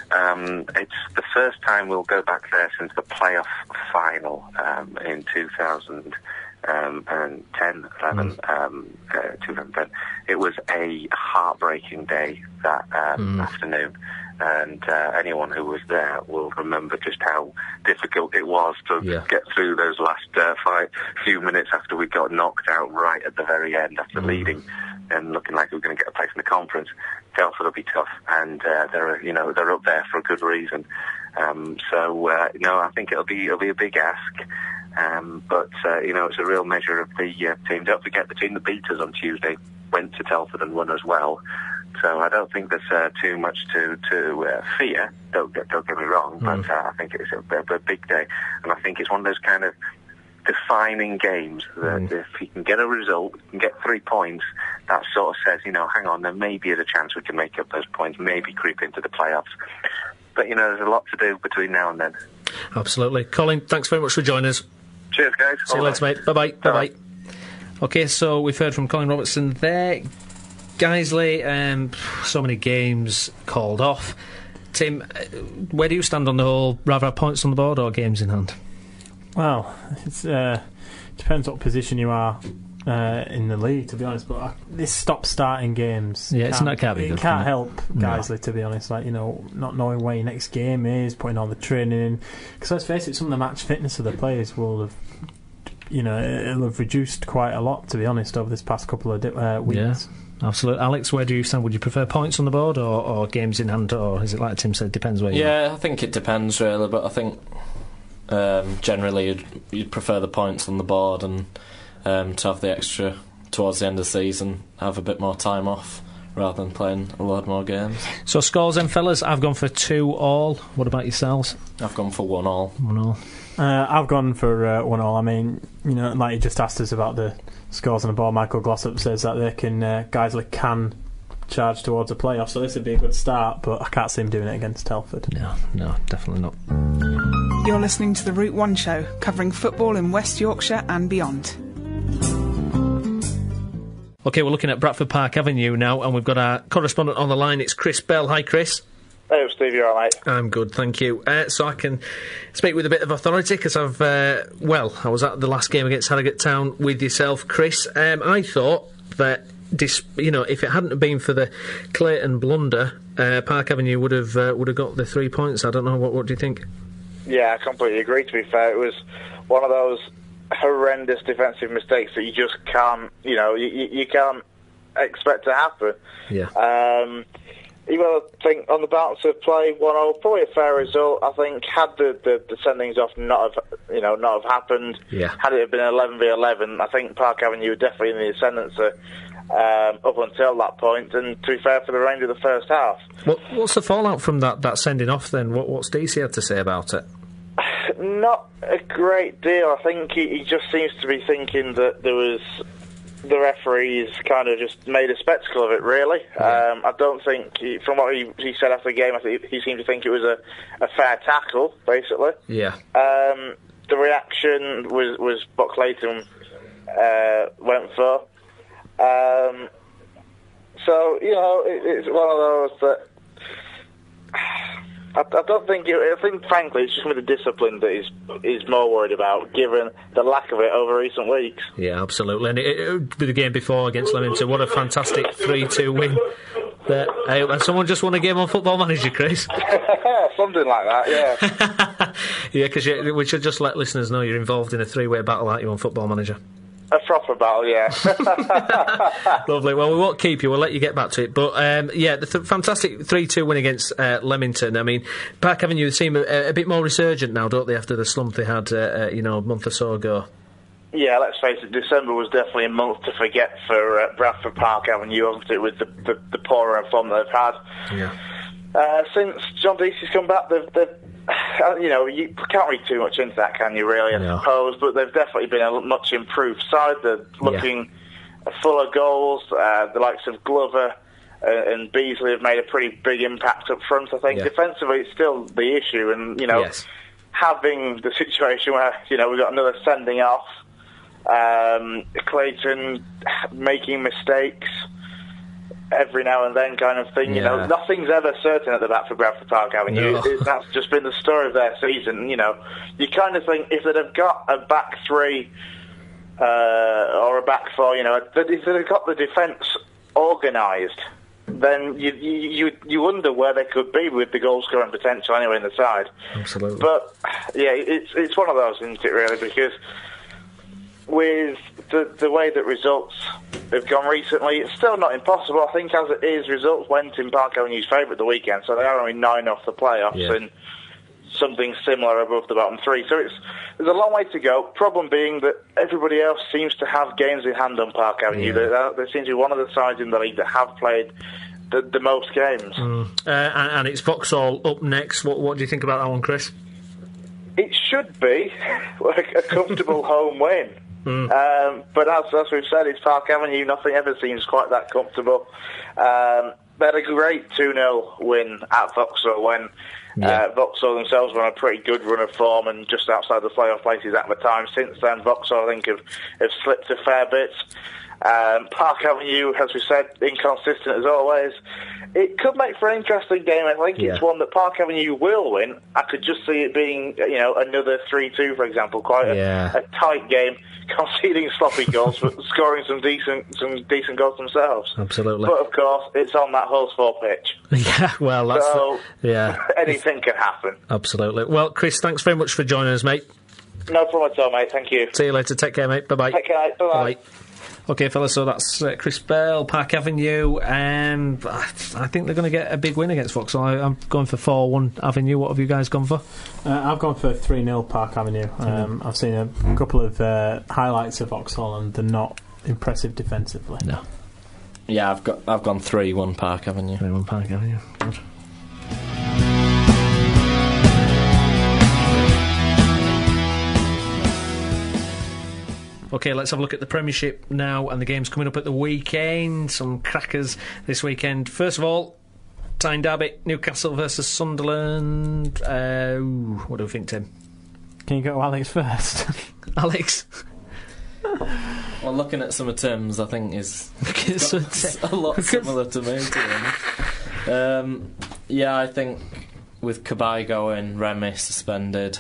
Um, it's the first time we'll go back there since the playoff final um, in two thousand um, and ten eleven, mm. um, uh, two thousand ten. It was a heartbreaking day that um, mm. afternoon. And uh, anyone who was there will remember just how difficult it was to yeah. get through those last uh, five few minutes after we got knocked out right at the very end after mm. leading and looking like we were going to get a place in the conference. Telford will be tough, and uh, they're you know they're up there for a good reason. Um, so uh, you know I think it'll be it'll be a big ask, um, but uh, you know it's a real measure of the uh, team. Don't forget the team that beat us on Tuesday went to Telford and won as well. So I don't think there's uh, too much to to uh, fear. Don't get don't get me wrong, mm. but uh, I think it's a, a, a big day, and I think it's one of those kind of defining games that mm. if you can get a result, you can get three points, that sort of says, you know, hang on, there maybe is a chance we can make up those points, maybe creep into the playoffs. But you know, there's a lot to do between now and then. Absolutely, Colin. Thanks very much for joining us. Cheers, guys. See you later, mate. Bye bye. Bye bye. Okay, so we've heard from Colin Robertson there. Guiseley, um, so many games called off. Tim, where do you stand on the whole? Rather have points on the board or games in hand? Well, it uh, depends what position you are uh, in the league, to be honest. But I, this stop-starting games, yeah, it's not can't be good. It can't help Guiseley, no. to be honest. Like you know, not knowing where your next game is, putting all the training in. Because let's face it, some of the match fitness of the players will have. You know, it'll have reduced quite a lot, to be honest, over this past couple of di- uh, weeks. Yeah, absolutely. Alex, where do you stand? Would you prefer points on the board or, or games in hand, or is it like Tim said, depends where you are? Yeah, I think it depends really, but I think um, generally you'd, you'd prefer the points on the board and um, to have the extra towards the end of the season, have a bit more time off rather than playing a lot more games. So scores then, fellas. I've gone for two all. What about yourselves? I've gone for one all. One all. Uh, I've gone for uh, one all. I mean, you know, like you just asked us about the scores on the board. Michael Glossop says that they can, uh, Guiseley can charge towards a playoff, so this would be a good start. But I can't see him doing it against Telford. No, no, definitely not. You're listening to the Route One Show, covering football in West Yorkshire and beyond. Okay, we're looking at Bradford Park Avenue now, and we've got our correspondent on the line. It's Chris Bell. Hi, Chris. Hey, Steve, you all right, mate? I'm good, thank you. Uh, so I can speak with a bit of authority because I've, uh, well, I was at the last game against Halifax Town with yourself, Chris. Um, I thought that, dis- you know, if it hadn't been for the Clayton blunder, uh, Park Avenue would have uh, would have got the three points. I don't know. What, what do you think? Yeah, I completely agree. To be fair, it was one of those horrendous defensive mistakes that you just can't, you know, you, you can't expect to happen. Yeah. Um, You well, I think on the balance of play, one all, probably a fair result. I think had the, the, the sendings off not have you know not have happened, yeah. had it been eleven v eleven, I think Park Avenue were definitely in the ascendancy um, up until that point. And to be fair, for the range of the first half, what, what's the fallout from that, that sending off then? What, what's D C had to say about it? Not a great deal. I think he, he just seems to be thinking that there was. The referees kind of just made a spectacle of it, really. Yeah. Um, I don't think, he, from what he, he said after the game, I think he seemed to think it was a, a fair tackle, basically. Yeah. Um, the reaction was, was what Clayton uh, went for. Um, so, you know, it, it's one of those that... I, I don't think. It, I think, frankly, it's just with the discipline that he's he's more worried about, given the lack of it over recent weeks. Yeah, absolutely. And it, it, the game before against Leamington, what a fantastic three two win. That uh, and someone just won a game on Football Manager, Chris. Something like that, yeah. Yeah, because we should just let listeners know you're involved in a three-way battle, aren't you, on Football Manager? A proper battle, yeah. Lovely. Well, we won't keep you. We'll let you get back to it. But, um, yeah, the th- fantastic three two win against uh, Leamington. I mean, Park Avenue seem a, a bit more resurgent now, don't they, after the slump they had, uh, uh, you know, a month or so ago? Yeah, let's face it, December was definitely a month to forget for uh, Bradford Park Avenue, wasn't it, with the, the, the poorer form they've had. Yeah. Uh, since John Deasy's come back, they've... they've you know, you can't read too much into that, can you, really, I no. suppose, but they've definitely been a much improved side. They're looking yeah. full of goals. Uh, the likes of Glover uh, and Beasley have made a pretty big impact up front, I think. Yeah. Defensively, it's still the issue, and, you know, yes. having the situation where, you know, we've got another sending off, um, Clayton making mistakes every now and then kind of thing, you yeah. know, nothing's ever certain at the back for Bradford Park Avenue. No. It, it, that's just been the story of their season, you know. You kind of think if they'd have got a back three uh, or a back four, you know, if they've got the defence organised, then you, you you wonder where they could be with the goal scoring potential anyway in the side. Absolutely. But yeah, it's it's one of those, isn't it? Really, because with the the way that results have gone recently, it's still not impossible. I think as it is, results went in Park Avenue's favour at the weekend, so they are only nine off the playoffs yeah. and something similar above the bottom three. So it's there's a long way to go. Problem being that everybody else seems to have games in hand on Park Avenue. Yeah. There, there seems to be one of the sides in the league that have played the, the most games. Mm. Uh, and, and it's Vauxhall up next. What, what do you think about that one, Chris? It should be like a comfortable home win. Mm. Um, but as, as we've said, it's Park Avenue. Nothing ever seems quite that comfortable. Um, they had a great two nil win at Vauxhall when yeah. uh, Vauxhall themselves were on a pretty good run of form and just outside the playoff places at the time. Since then, Vauxhall, I think, have, have slipped a fair bit. Um, Park Avenue, as we said, inconsistent as always. It could make for an interesting game. I think yeah. it's one that Park Avenue will win. I could just see it being, you know, another three two, for example. Quite a, yeah. a tight game, conceding sloppy goals, but scoring some decent some decent goals themselves. Absolutely. But of course, it's on that Hulls four pitch. Yeah, well, that's so the, yeah. anything can happen. Absolutely. Well, Chris, thanks very much for joining us, mate. No problem at all, mate. Thank you. See you later. Take care, mate. Bye bye. Take care, mate. Bye bye. Okay, fellas, so that's uh, Chris Bell, Park Avenue. Um, I, I think they're going to get a big win against Vauxhall. I, I'm going for four one Avenue. What have you guys gone for? Uh, I've gone for three nil Park Avenue. Um, mm. I've seen a couple of uh, highlights of Vauxhall and they're not impressive defensively. No. Yeah, I've got I've gone three one Park Avenue. three one Park Avenue. Good. Okay, let's have a look at the Premiership now and the games coming up at the weekend. Some crackers this weekend. First of all, Tyne Derby, Newcastle versus Sunderland. Uh, ooh, what do we think, Tim? Can you go to Alex first? Alex? Well, looking at some of Tim's, I think is a lot similar to me, to be honest. Um, yeah, I think with Cabaye going, Remy suspended.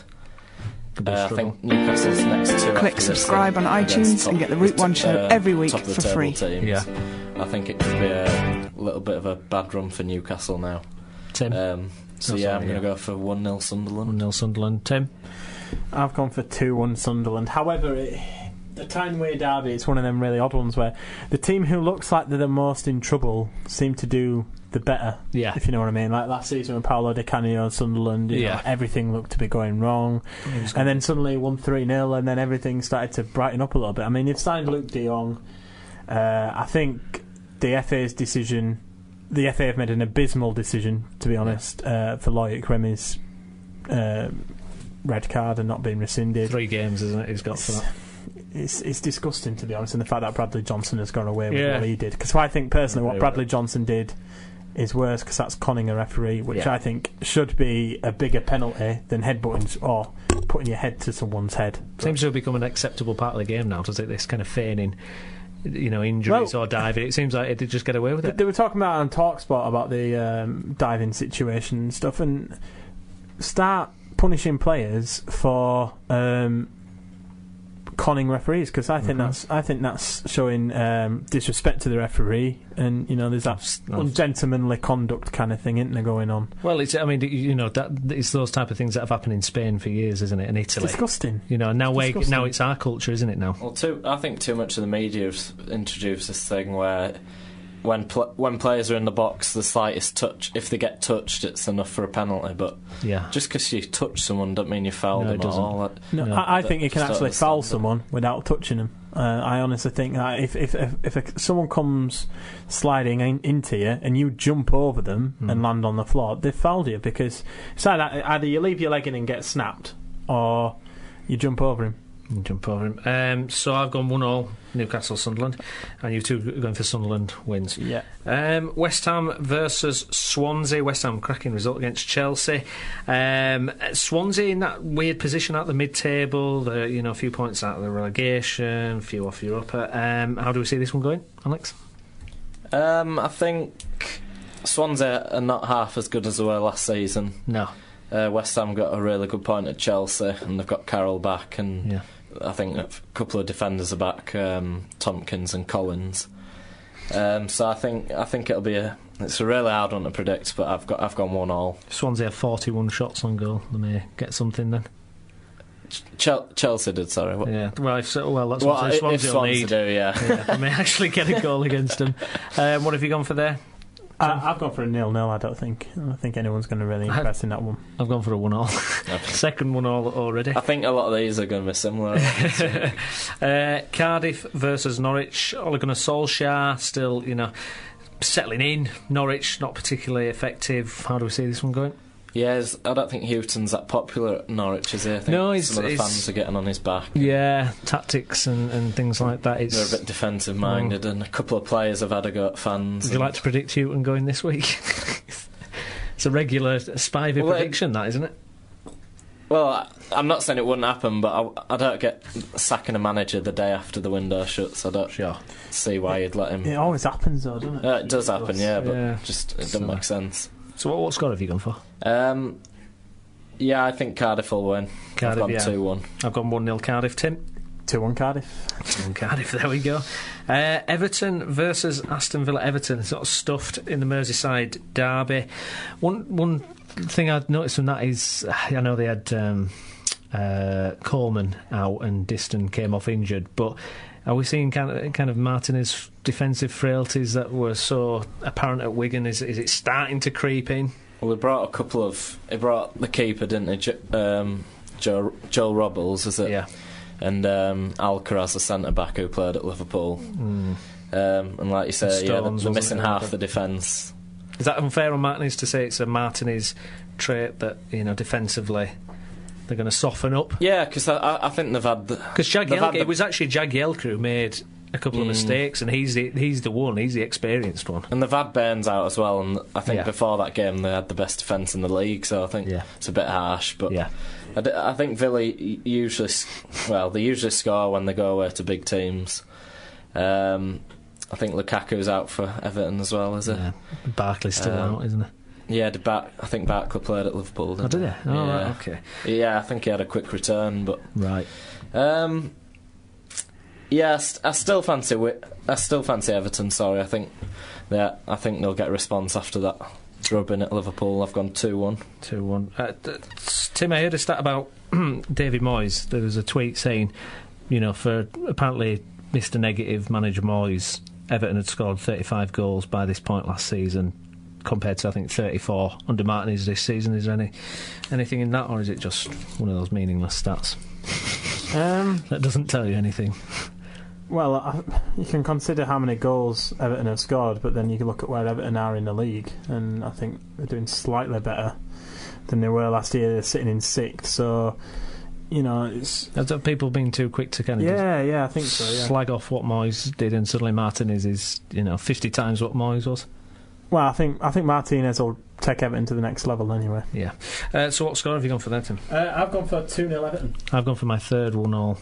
Uh, I think Newcastle's next two. Click subscribe on iTunes and get the Route One show uh, every week for free. Teams. Yeah, I think it could be a little bit of a bad run for Newcastle now. Tim. Um, so oh, yeah, sorry, I'm going to yeah. go for one nil Sunderland. one nil Sunderland. Tim. I've gone for two one Sunderland. However, it, the Tyne-Way derby, it's one of them really odd ones where the team who looks like they're the most in trouble seem to do the better, yeah. if you know what I mean. Like last season with Paolo Di Canio, Sunderland, you yeah. know, everything looked to be going wrong, and then suddenly won three nil, and then everything started to brighten up a little bit. I mean, they've signed Luke de Jong. Uh, I think the F A's decision, the F A have made an abysmal decision, to be honest, uh, for Loic Remy's uh, red card and not being rescinded. Three games, isn't it, he's got it's, for that. It's, it's disgusting, to be honest, and the fact that Bradley Johnson has gone away with yeah. what he did. Because I think, personally, what Bradley Johnson did is worse because that's conning a referee, which yeah. I think should be a bigger penalty than headbutting or putting your head to someone's head. But seems to have become an acceptable part of the game now, does it? This kind of feigning, you know, injuries well, or diving. It seems like it did just get away with it. They were talking about on TalkSport about the um, diving situation and stuff, and start punishing players for um, conning referees, because I think mm-hmm. that's I think that's showing um, disrespect to the referee, and you know there's that that's, that's ungentlemanly conduct kind of thing, isn't there, going on? Well, it's I mean you know that it's those type of things that have happened in Spain for years, isn't it? In Italy, it's disgusting. You know, now we now it's our culture, isn't it? Now, well, too, I think too much of the media has introduced this thing where when pl- when players are in the box, the slightest touch, if they get touched, it's enough for a penalty. But yeah. just because you touch someone doesn't mean you foul no, them at all. No, no, I, I think you can actually foul someone without touching them. Uh, I honestly think that if if if, if a, someone comes sliding in, into you and you jump over them mm. and land on the floor, they've fouled you, because it's like that, either you leave your leg in and get snapped, or you jump over him. Jump over him. Um, so I've gone one all Newcastle Sunderland, and you two are going for Sunderland wins. Yeah. Um, West Ham versus Swansea. West Ham cracking result against Chelsea. Um, Swansea in that weird position at the mid-table. The, you know, a few points out of the relegation, a few off Europa. Um, how do we see this one going, Alex? Um, I think Swansea are not half as good as they were last season. No. Uh, West Ham got a really good point at Chelsea, and they've got Carroll back, and yeah. I think a couple of defenders are back, um, Tompkins and Collins. Um, so I think I think it'll be a it's a really hard one to predict, but I've got I've gone one all. Swansea have forty-one shots on goal. They may get something then. Chel- Chelsea did, sorry. What? Yeah, well, if so, well, that's well, what Swansea, if Swansea need. do, yeah. yeah. They may actually get a goal against them. Um, what have you gone for there? Uh, I've gone for a nil-nil. I don't think. I don't think anyone's going to really impress I've, in that one. I've gone for a one-all. Second one-all already. I think a lot of these are going to be similar. uh, Cardiff versus Norwich. Ole Gunnar Solskjaer still, you know, settling in. Norwich not particularly effective. How do we see this one going? Yes, I don't think Houghton's that popular at Norwich, is he? I think no, he's, some of the he's, fans are getting on his back. Yeah, tactics and, and things like that. It's, They're a bit defensive minded, well, and a couple of players have had a go at fans. Would you like to predict Houghton going this week? It's a regular Spivey well, prediction, it, that, isn't it? Well, I, I'm not saying it wouldn't happen, but I, I don't get sacking a manager the day after the window shuts. I don't sure. see why you'd let him. It always happens, though, doesn't it? Yeah, it does happen, yeah, but yeah. just it doesn't so, make sense. So what, what score have you gone for? Um, yeah, I think Cardiff will win. Cardiff, I've gone yeah. two one. I've gone one nil Cardiff, Tim. two one Cardiff. two one Cardiff, there we go. Uh, Everton versus Aston Villa. Everton sort of stuffed in the Merseyside derby. One one thing I'd noticed from that is, I know they had um, uh, Coleman out and Diston came off injured, but are we seeing kind of, kind of Martinez's defensive frailties that were so apparent at Wigan? Is, is it starting to creep in? Well, he brought a couple of... He brought the keeper, didn't he? Jo, um, Joe, Joel Robles, is it? Yeah. And um, Alcaraz, the centre-back who played at Liverpool. Mm. Um, and like you say, Stones, yeah, they're, they're missing it? half the defence. Is that unfair on Martinez to say it's a Martinez trait that, you know, defensively they're going to soften up? Yeah, because I, I think they've had... Because Jagielka, it was actually Jagielka who made a couple of mm. mistakes, and he's the, he's the one, he's the experienced one. And they've had Burns out as well, and I think yeah. before that game they had the best defence in the league, so I think yeah. it's a bit harsh, but yeah. I, d- I think Villa usually, well, they usually score when they go away to big teams. Um, I think Lukaku's out for Everton as well, is it? Yeah. Barkley's still um, out, isn't he? Yeah, did Bar- I think Barkley played at Liverpool, didn't oh, did he? Oh, yeah. right, okay. Yeah, I think he had a quick return, but... Right. Um... Yeah, I, st- I still fancy. Wi- I still fancy Everton. Sorry, I think. Yeah, I think they'll get a response after that drubbing at Liverpool. I've gone two one. Two one. Uh, th- Tim, I heard a stat about David Moyes. There was a tweet saying, you know, for apparently Mister Negative manager Moyes, Everton had scored thirty-five goals by this point last season, compared to I think thirty-four under Martinez this season. Is there any anything in that, or is it just one of those meaningless stats um, that doesn't tell you anything? Well, I, you can consider how many goals Everton have scored, but then you can look at where Everton are in the league, and I think they're doing slightly better than they were last year. They're sitting in sixth, so you know, it's... Have people been too quick to kind of yeah, yeah, I think so. Yeah. Slag off what Moyes did, and suddenly Martinez is, you know, fifty times what Moyes was. Well, I think I think Martinez will take Everton to the next level anyway. Yeah. Uh, so what score have you gone for there, Tim? Uh, I've gone for two nil Everton. I've gone for my third one all.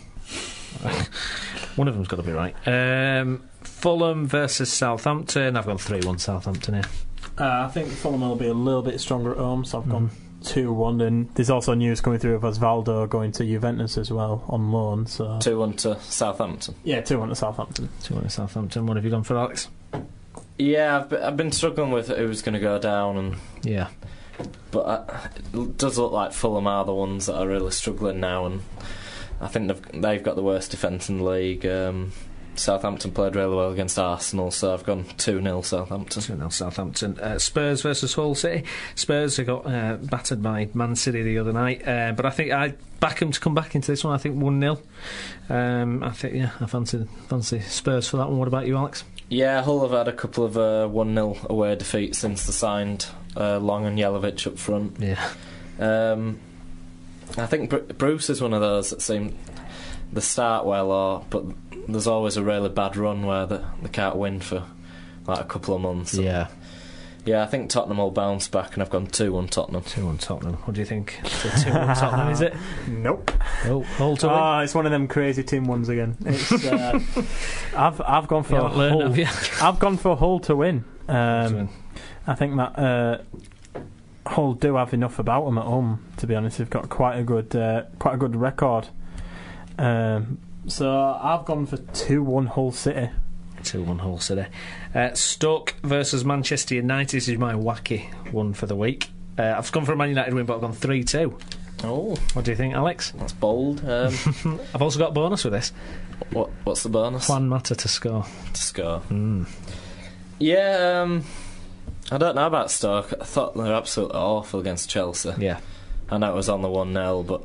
One of them's got to be right. Um, Fulham versus Southampton. I've gone three one Southampton here. Uh, I think Fulham will be a little bit stronger at home, so I've mm. gone two one. And there's also news coming through of Osvaldo going to Juventus as well on loan. So two one to Southampton. Yeah, two one to Southampton. two one to Southampton. What have you gone for, Alex? Yeah, I've been, I've been struggling with who's going to go down, and yeah, but I, it does look like Fulham are the ones that are really struggling now, and I think they've they've got the worst defence in the league. Um, Southampton played really well against Arsenal, so I've gone two nil Southampton. two nil Southampton. Uh, Spurs versus Hull City. Spurs have got uh, battered by Man City the other night, uh, but I think I back them to come back into this one. I think one nil. Um, I think yeah, I fancy fancy Spurs for that one. What about you, Alex? Yeah, Hull have had a couple of uh, one nil away defeats since they signed uh, Long and Jelavic up front. Yeah. Um, I think Br- Bruce is one of those that seem they start well, or but there's always a really bad run where they, they can't win for like a couple of months. Yeah. Yeah, I think Tottenham will bounce back, and I've gone two one Tottenham. two one Tottenham. What do you think? two one Tottenham, is it? Nope. Oh, Hull to win. Oh, it's one of them crazy team ones again. It's, uh, I've I've gone for Hull. Learned, I've gone for Hull to win. Um, to win. I think that uh, Hull do have enough about them at home. To be honest, they've got quite a good uh, quite a good record. Um, so I've gone for two one Hull City. two one Hull City. Uh, Stoke versus Manchester United. This is my wacky one for the week. Uh, I've gone for a Man United win, but I've gone three two. Oh, what do you think, Alex? That's bold. Um, I've also got a bonus with this. What? What's the bonus? Juan Mata to score. To score. Mm. Yeah, um, I don't know about Stoke. I thought they were absolutely awful against Chelsea. Yeah. I know it was on the one nil, but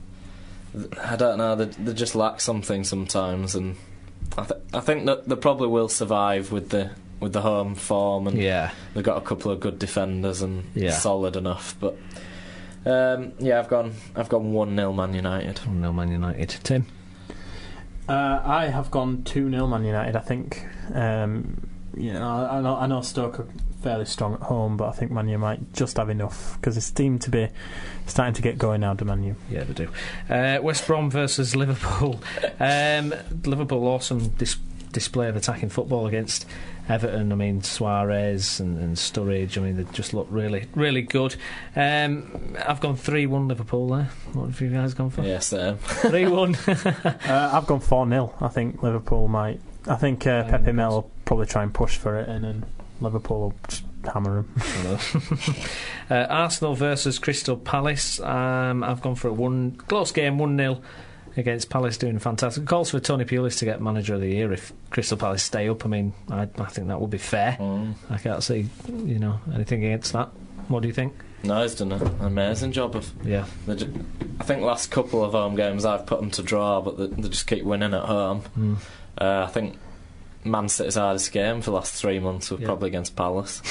I don't know. They, they just lack something sometimes, and I, th- I think that they probably will survive with the with the home form, and yeah. they've got a couple of good defenders and yeah. solid enough. But um, yeah, I've gone I've gone one nil Man United. one nil Man United. Tim? Uh, I have gone two nil Man United. I think um, you know I, I know I know Stoke are fairly strong at home, but I think Man U might just have enough because they seem to be starting to get going now, do Man U? Yeah, they do. Uh, West Brom versus Liverpool. Um, Liverpool awesome dis- display of attacking football against Everton. I mean, Suarez and, and Sturridge, I mean, they just look really, really good. Um, I've gone three one Liverpool there. What have you guys gone for? Yeah, same. three one. uh, I've gone four nil. I think Liverpool might. I think uh, Pepe Mel will probably try and push for it, and then Liverpool will just hammer them. uh, Arsenal versus Crystal Palace. Um, I've gone for a one close game, one nil against Palace, doing fantastic. Calls for Tony Pulis to get Manager of the Year if Crystal Palace stay up. I mean, I, I think that would be fair. Mm. I can't see, you know, anything against that. What do you think? No, he's done an amazing job of. Yeah. Ju- I think last couple of home games I've put them to draw, but they, they just keep winning at home. Mm. Uh, I think Man City's hardest game for the last three months was yeah. probably against Palace.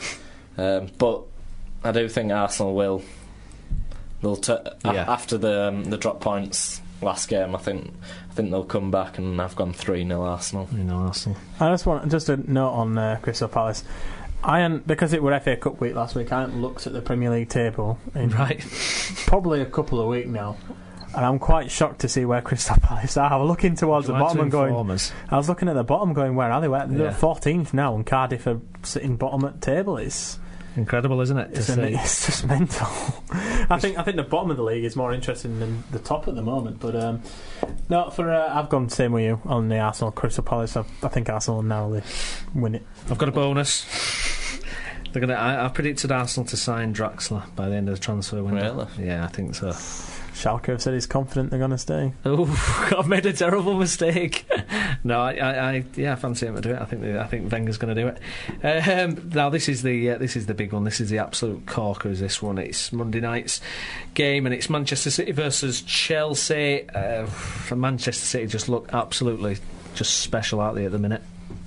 um, but I do think Arsenal will. They'll t- yeah. a- after the um, the drop points last game. I think I think they'll come back, and I've gone three nil Arsenal. You know, Arsenal. I just want just a note on uh, Crystal Palace. I hadn't, because it were F A Cup week last week, I hadn't looked at the Premier League table in right. probably a couple of weeks now. And I'm quite shocked to see where Crystal Palace are. I was looking towards the bottom and going. Us? I was looking at the bottom, going, where are they? Where, they're yeah. fourteenth now, and Cardiff are sitting bottom at the table. It's incredible, isn't it? It's, an, it's just mental. I think I think the bottom of the league is more interesting than the top at the moment. But um, no, for uh, I've gone the same with you on the Arsenal Crystal Palace. I, I think Arsenal narrowly win it. I've got a bonus. They're gonna. I, I predicted Arsenal to sign Draxler by the end of the transfer window. Really? Yeah, I think so. Schalke have said he's confident they're going to stay. Oh, I've made a terrible mistake. no, I, I, I, yeah, I fancy him to do it. I think, I think Wenger's going to do it. Um, now, this is the, uh, this is the big one. This is the absolute corker. Is this one? It's Monday night's game, and it's Manchester City versus Chelsea. Uh, Manchester City just look absolutely just special out there at the minute.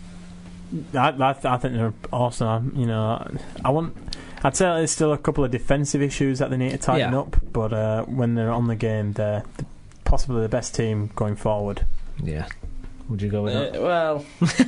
I, I, I think they're awesome. You know, I want. I'd say there's still a couple of defensive issues that they need to tighten yeah. up, but uh, when they're on the game, they're possibly the best team going forward. Yeah. Would you go with uh, that? Well,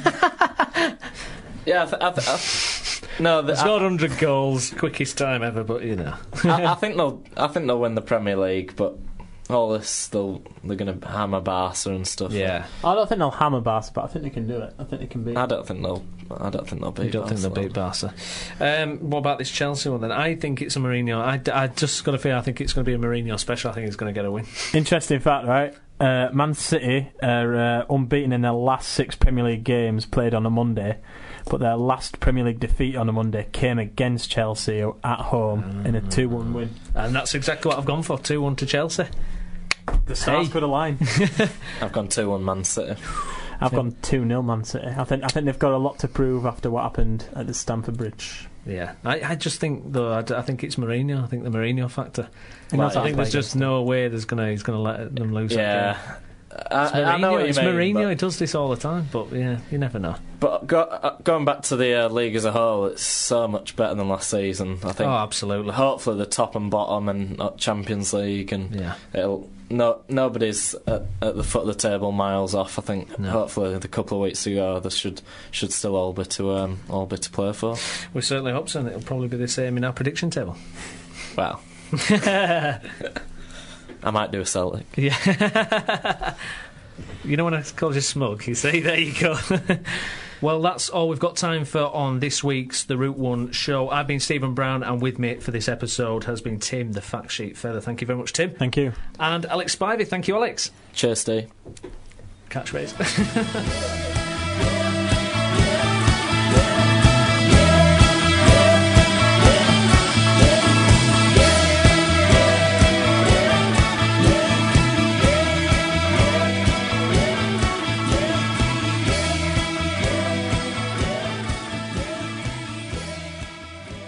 yeah. I th- I th- I th- no, the, scored one hundred goals, quickest time ever. But you know, I, I think they'll. I think they'll win the Premier League, but all this, they'll they're going to hammer Barca and stuff. Yeah. I don't think they'll hammer Barca, but I think they can do it. I think they can beat. I don't think they'll. I don't think they'll beat. You don't Barca. think they'll beat Barca? Um, what about this Chelsea one then? I think it's a Mourinho. I, I just got a feel. I think it's going to be a Mourinho special. I think he's going to get a win. Interesting fact, right? Uh, Man City are uh, unbeaten in their last six Premier League games played on a Monday, but their last Premier League defeat on a Monday came against Chelsea at home uh, in a two one win. And that's exactly what I've gone for. two one to Chelsea. The stars hey. could align. I've gone two one Man City. I've gone two nil Man City. I think I think they've got a lot to prove after what happened at the Stamford Bridge. Yeah, I, I just think though I, d- I think it's Mourinho. I think the Mourinho factor. Like, I think there's just no way there's gonna he's gonna let them lose. Yeah, that game. I, I know what you it's mean. Mourinho. He does this all the time, but yeah, you never know. But go, uh, going back to the uh, league as a whole, it's so much better than last season. I think. Oh, absolutely. Hopefully, the top and bottom and uh, Champions League, and yeah. it'll. No, nobody's at, at the foot of the table miles off. I think no. hopefully the couple of weeks ago there should should still all be to um, all be to play for. We certainly hope so, and it'll probably be the same in our prediction table. Well, I might do a Celtic. Yeah. You know when I called you smug, you see, there you go. Well, that's all we've got time for on this week's The Route One show. I've been Stephen Brown, and with me for this episode has been Tim, the fact sheet feather. Thank you very much, Tim. Thank you. And Alex Spivey. Thank you, Alex. Cheers, Steve. Catchphrase.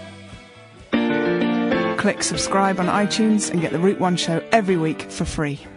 Click subscribe on iTunes and get the Route one Show every week for free.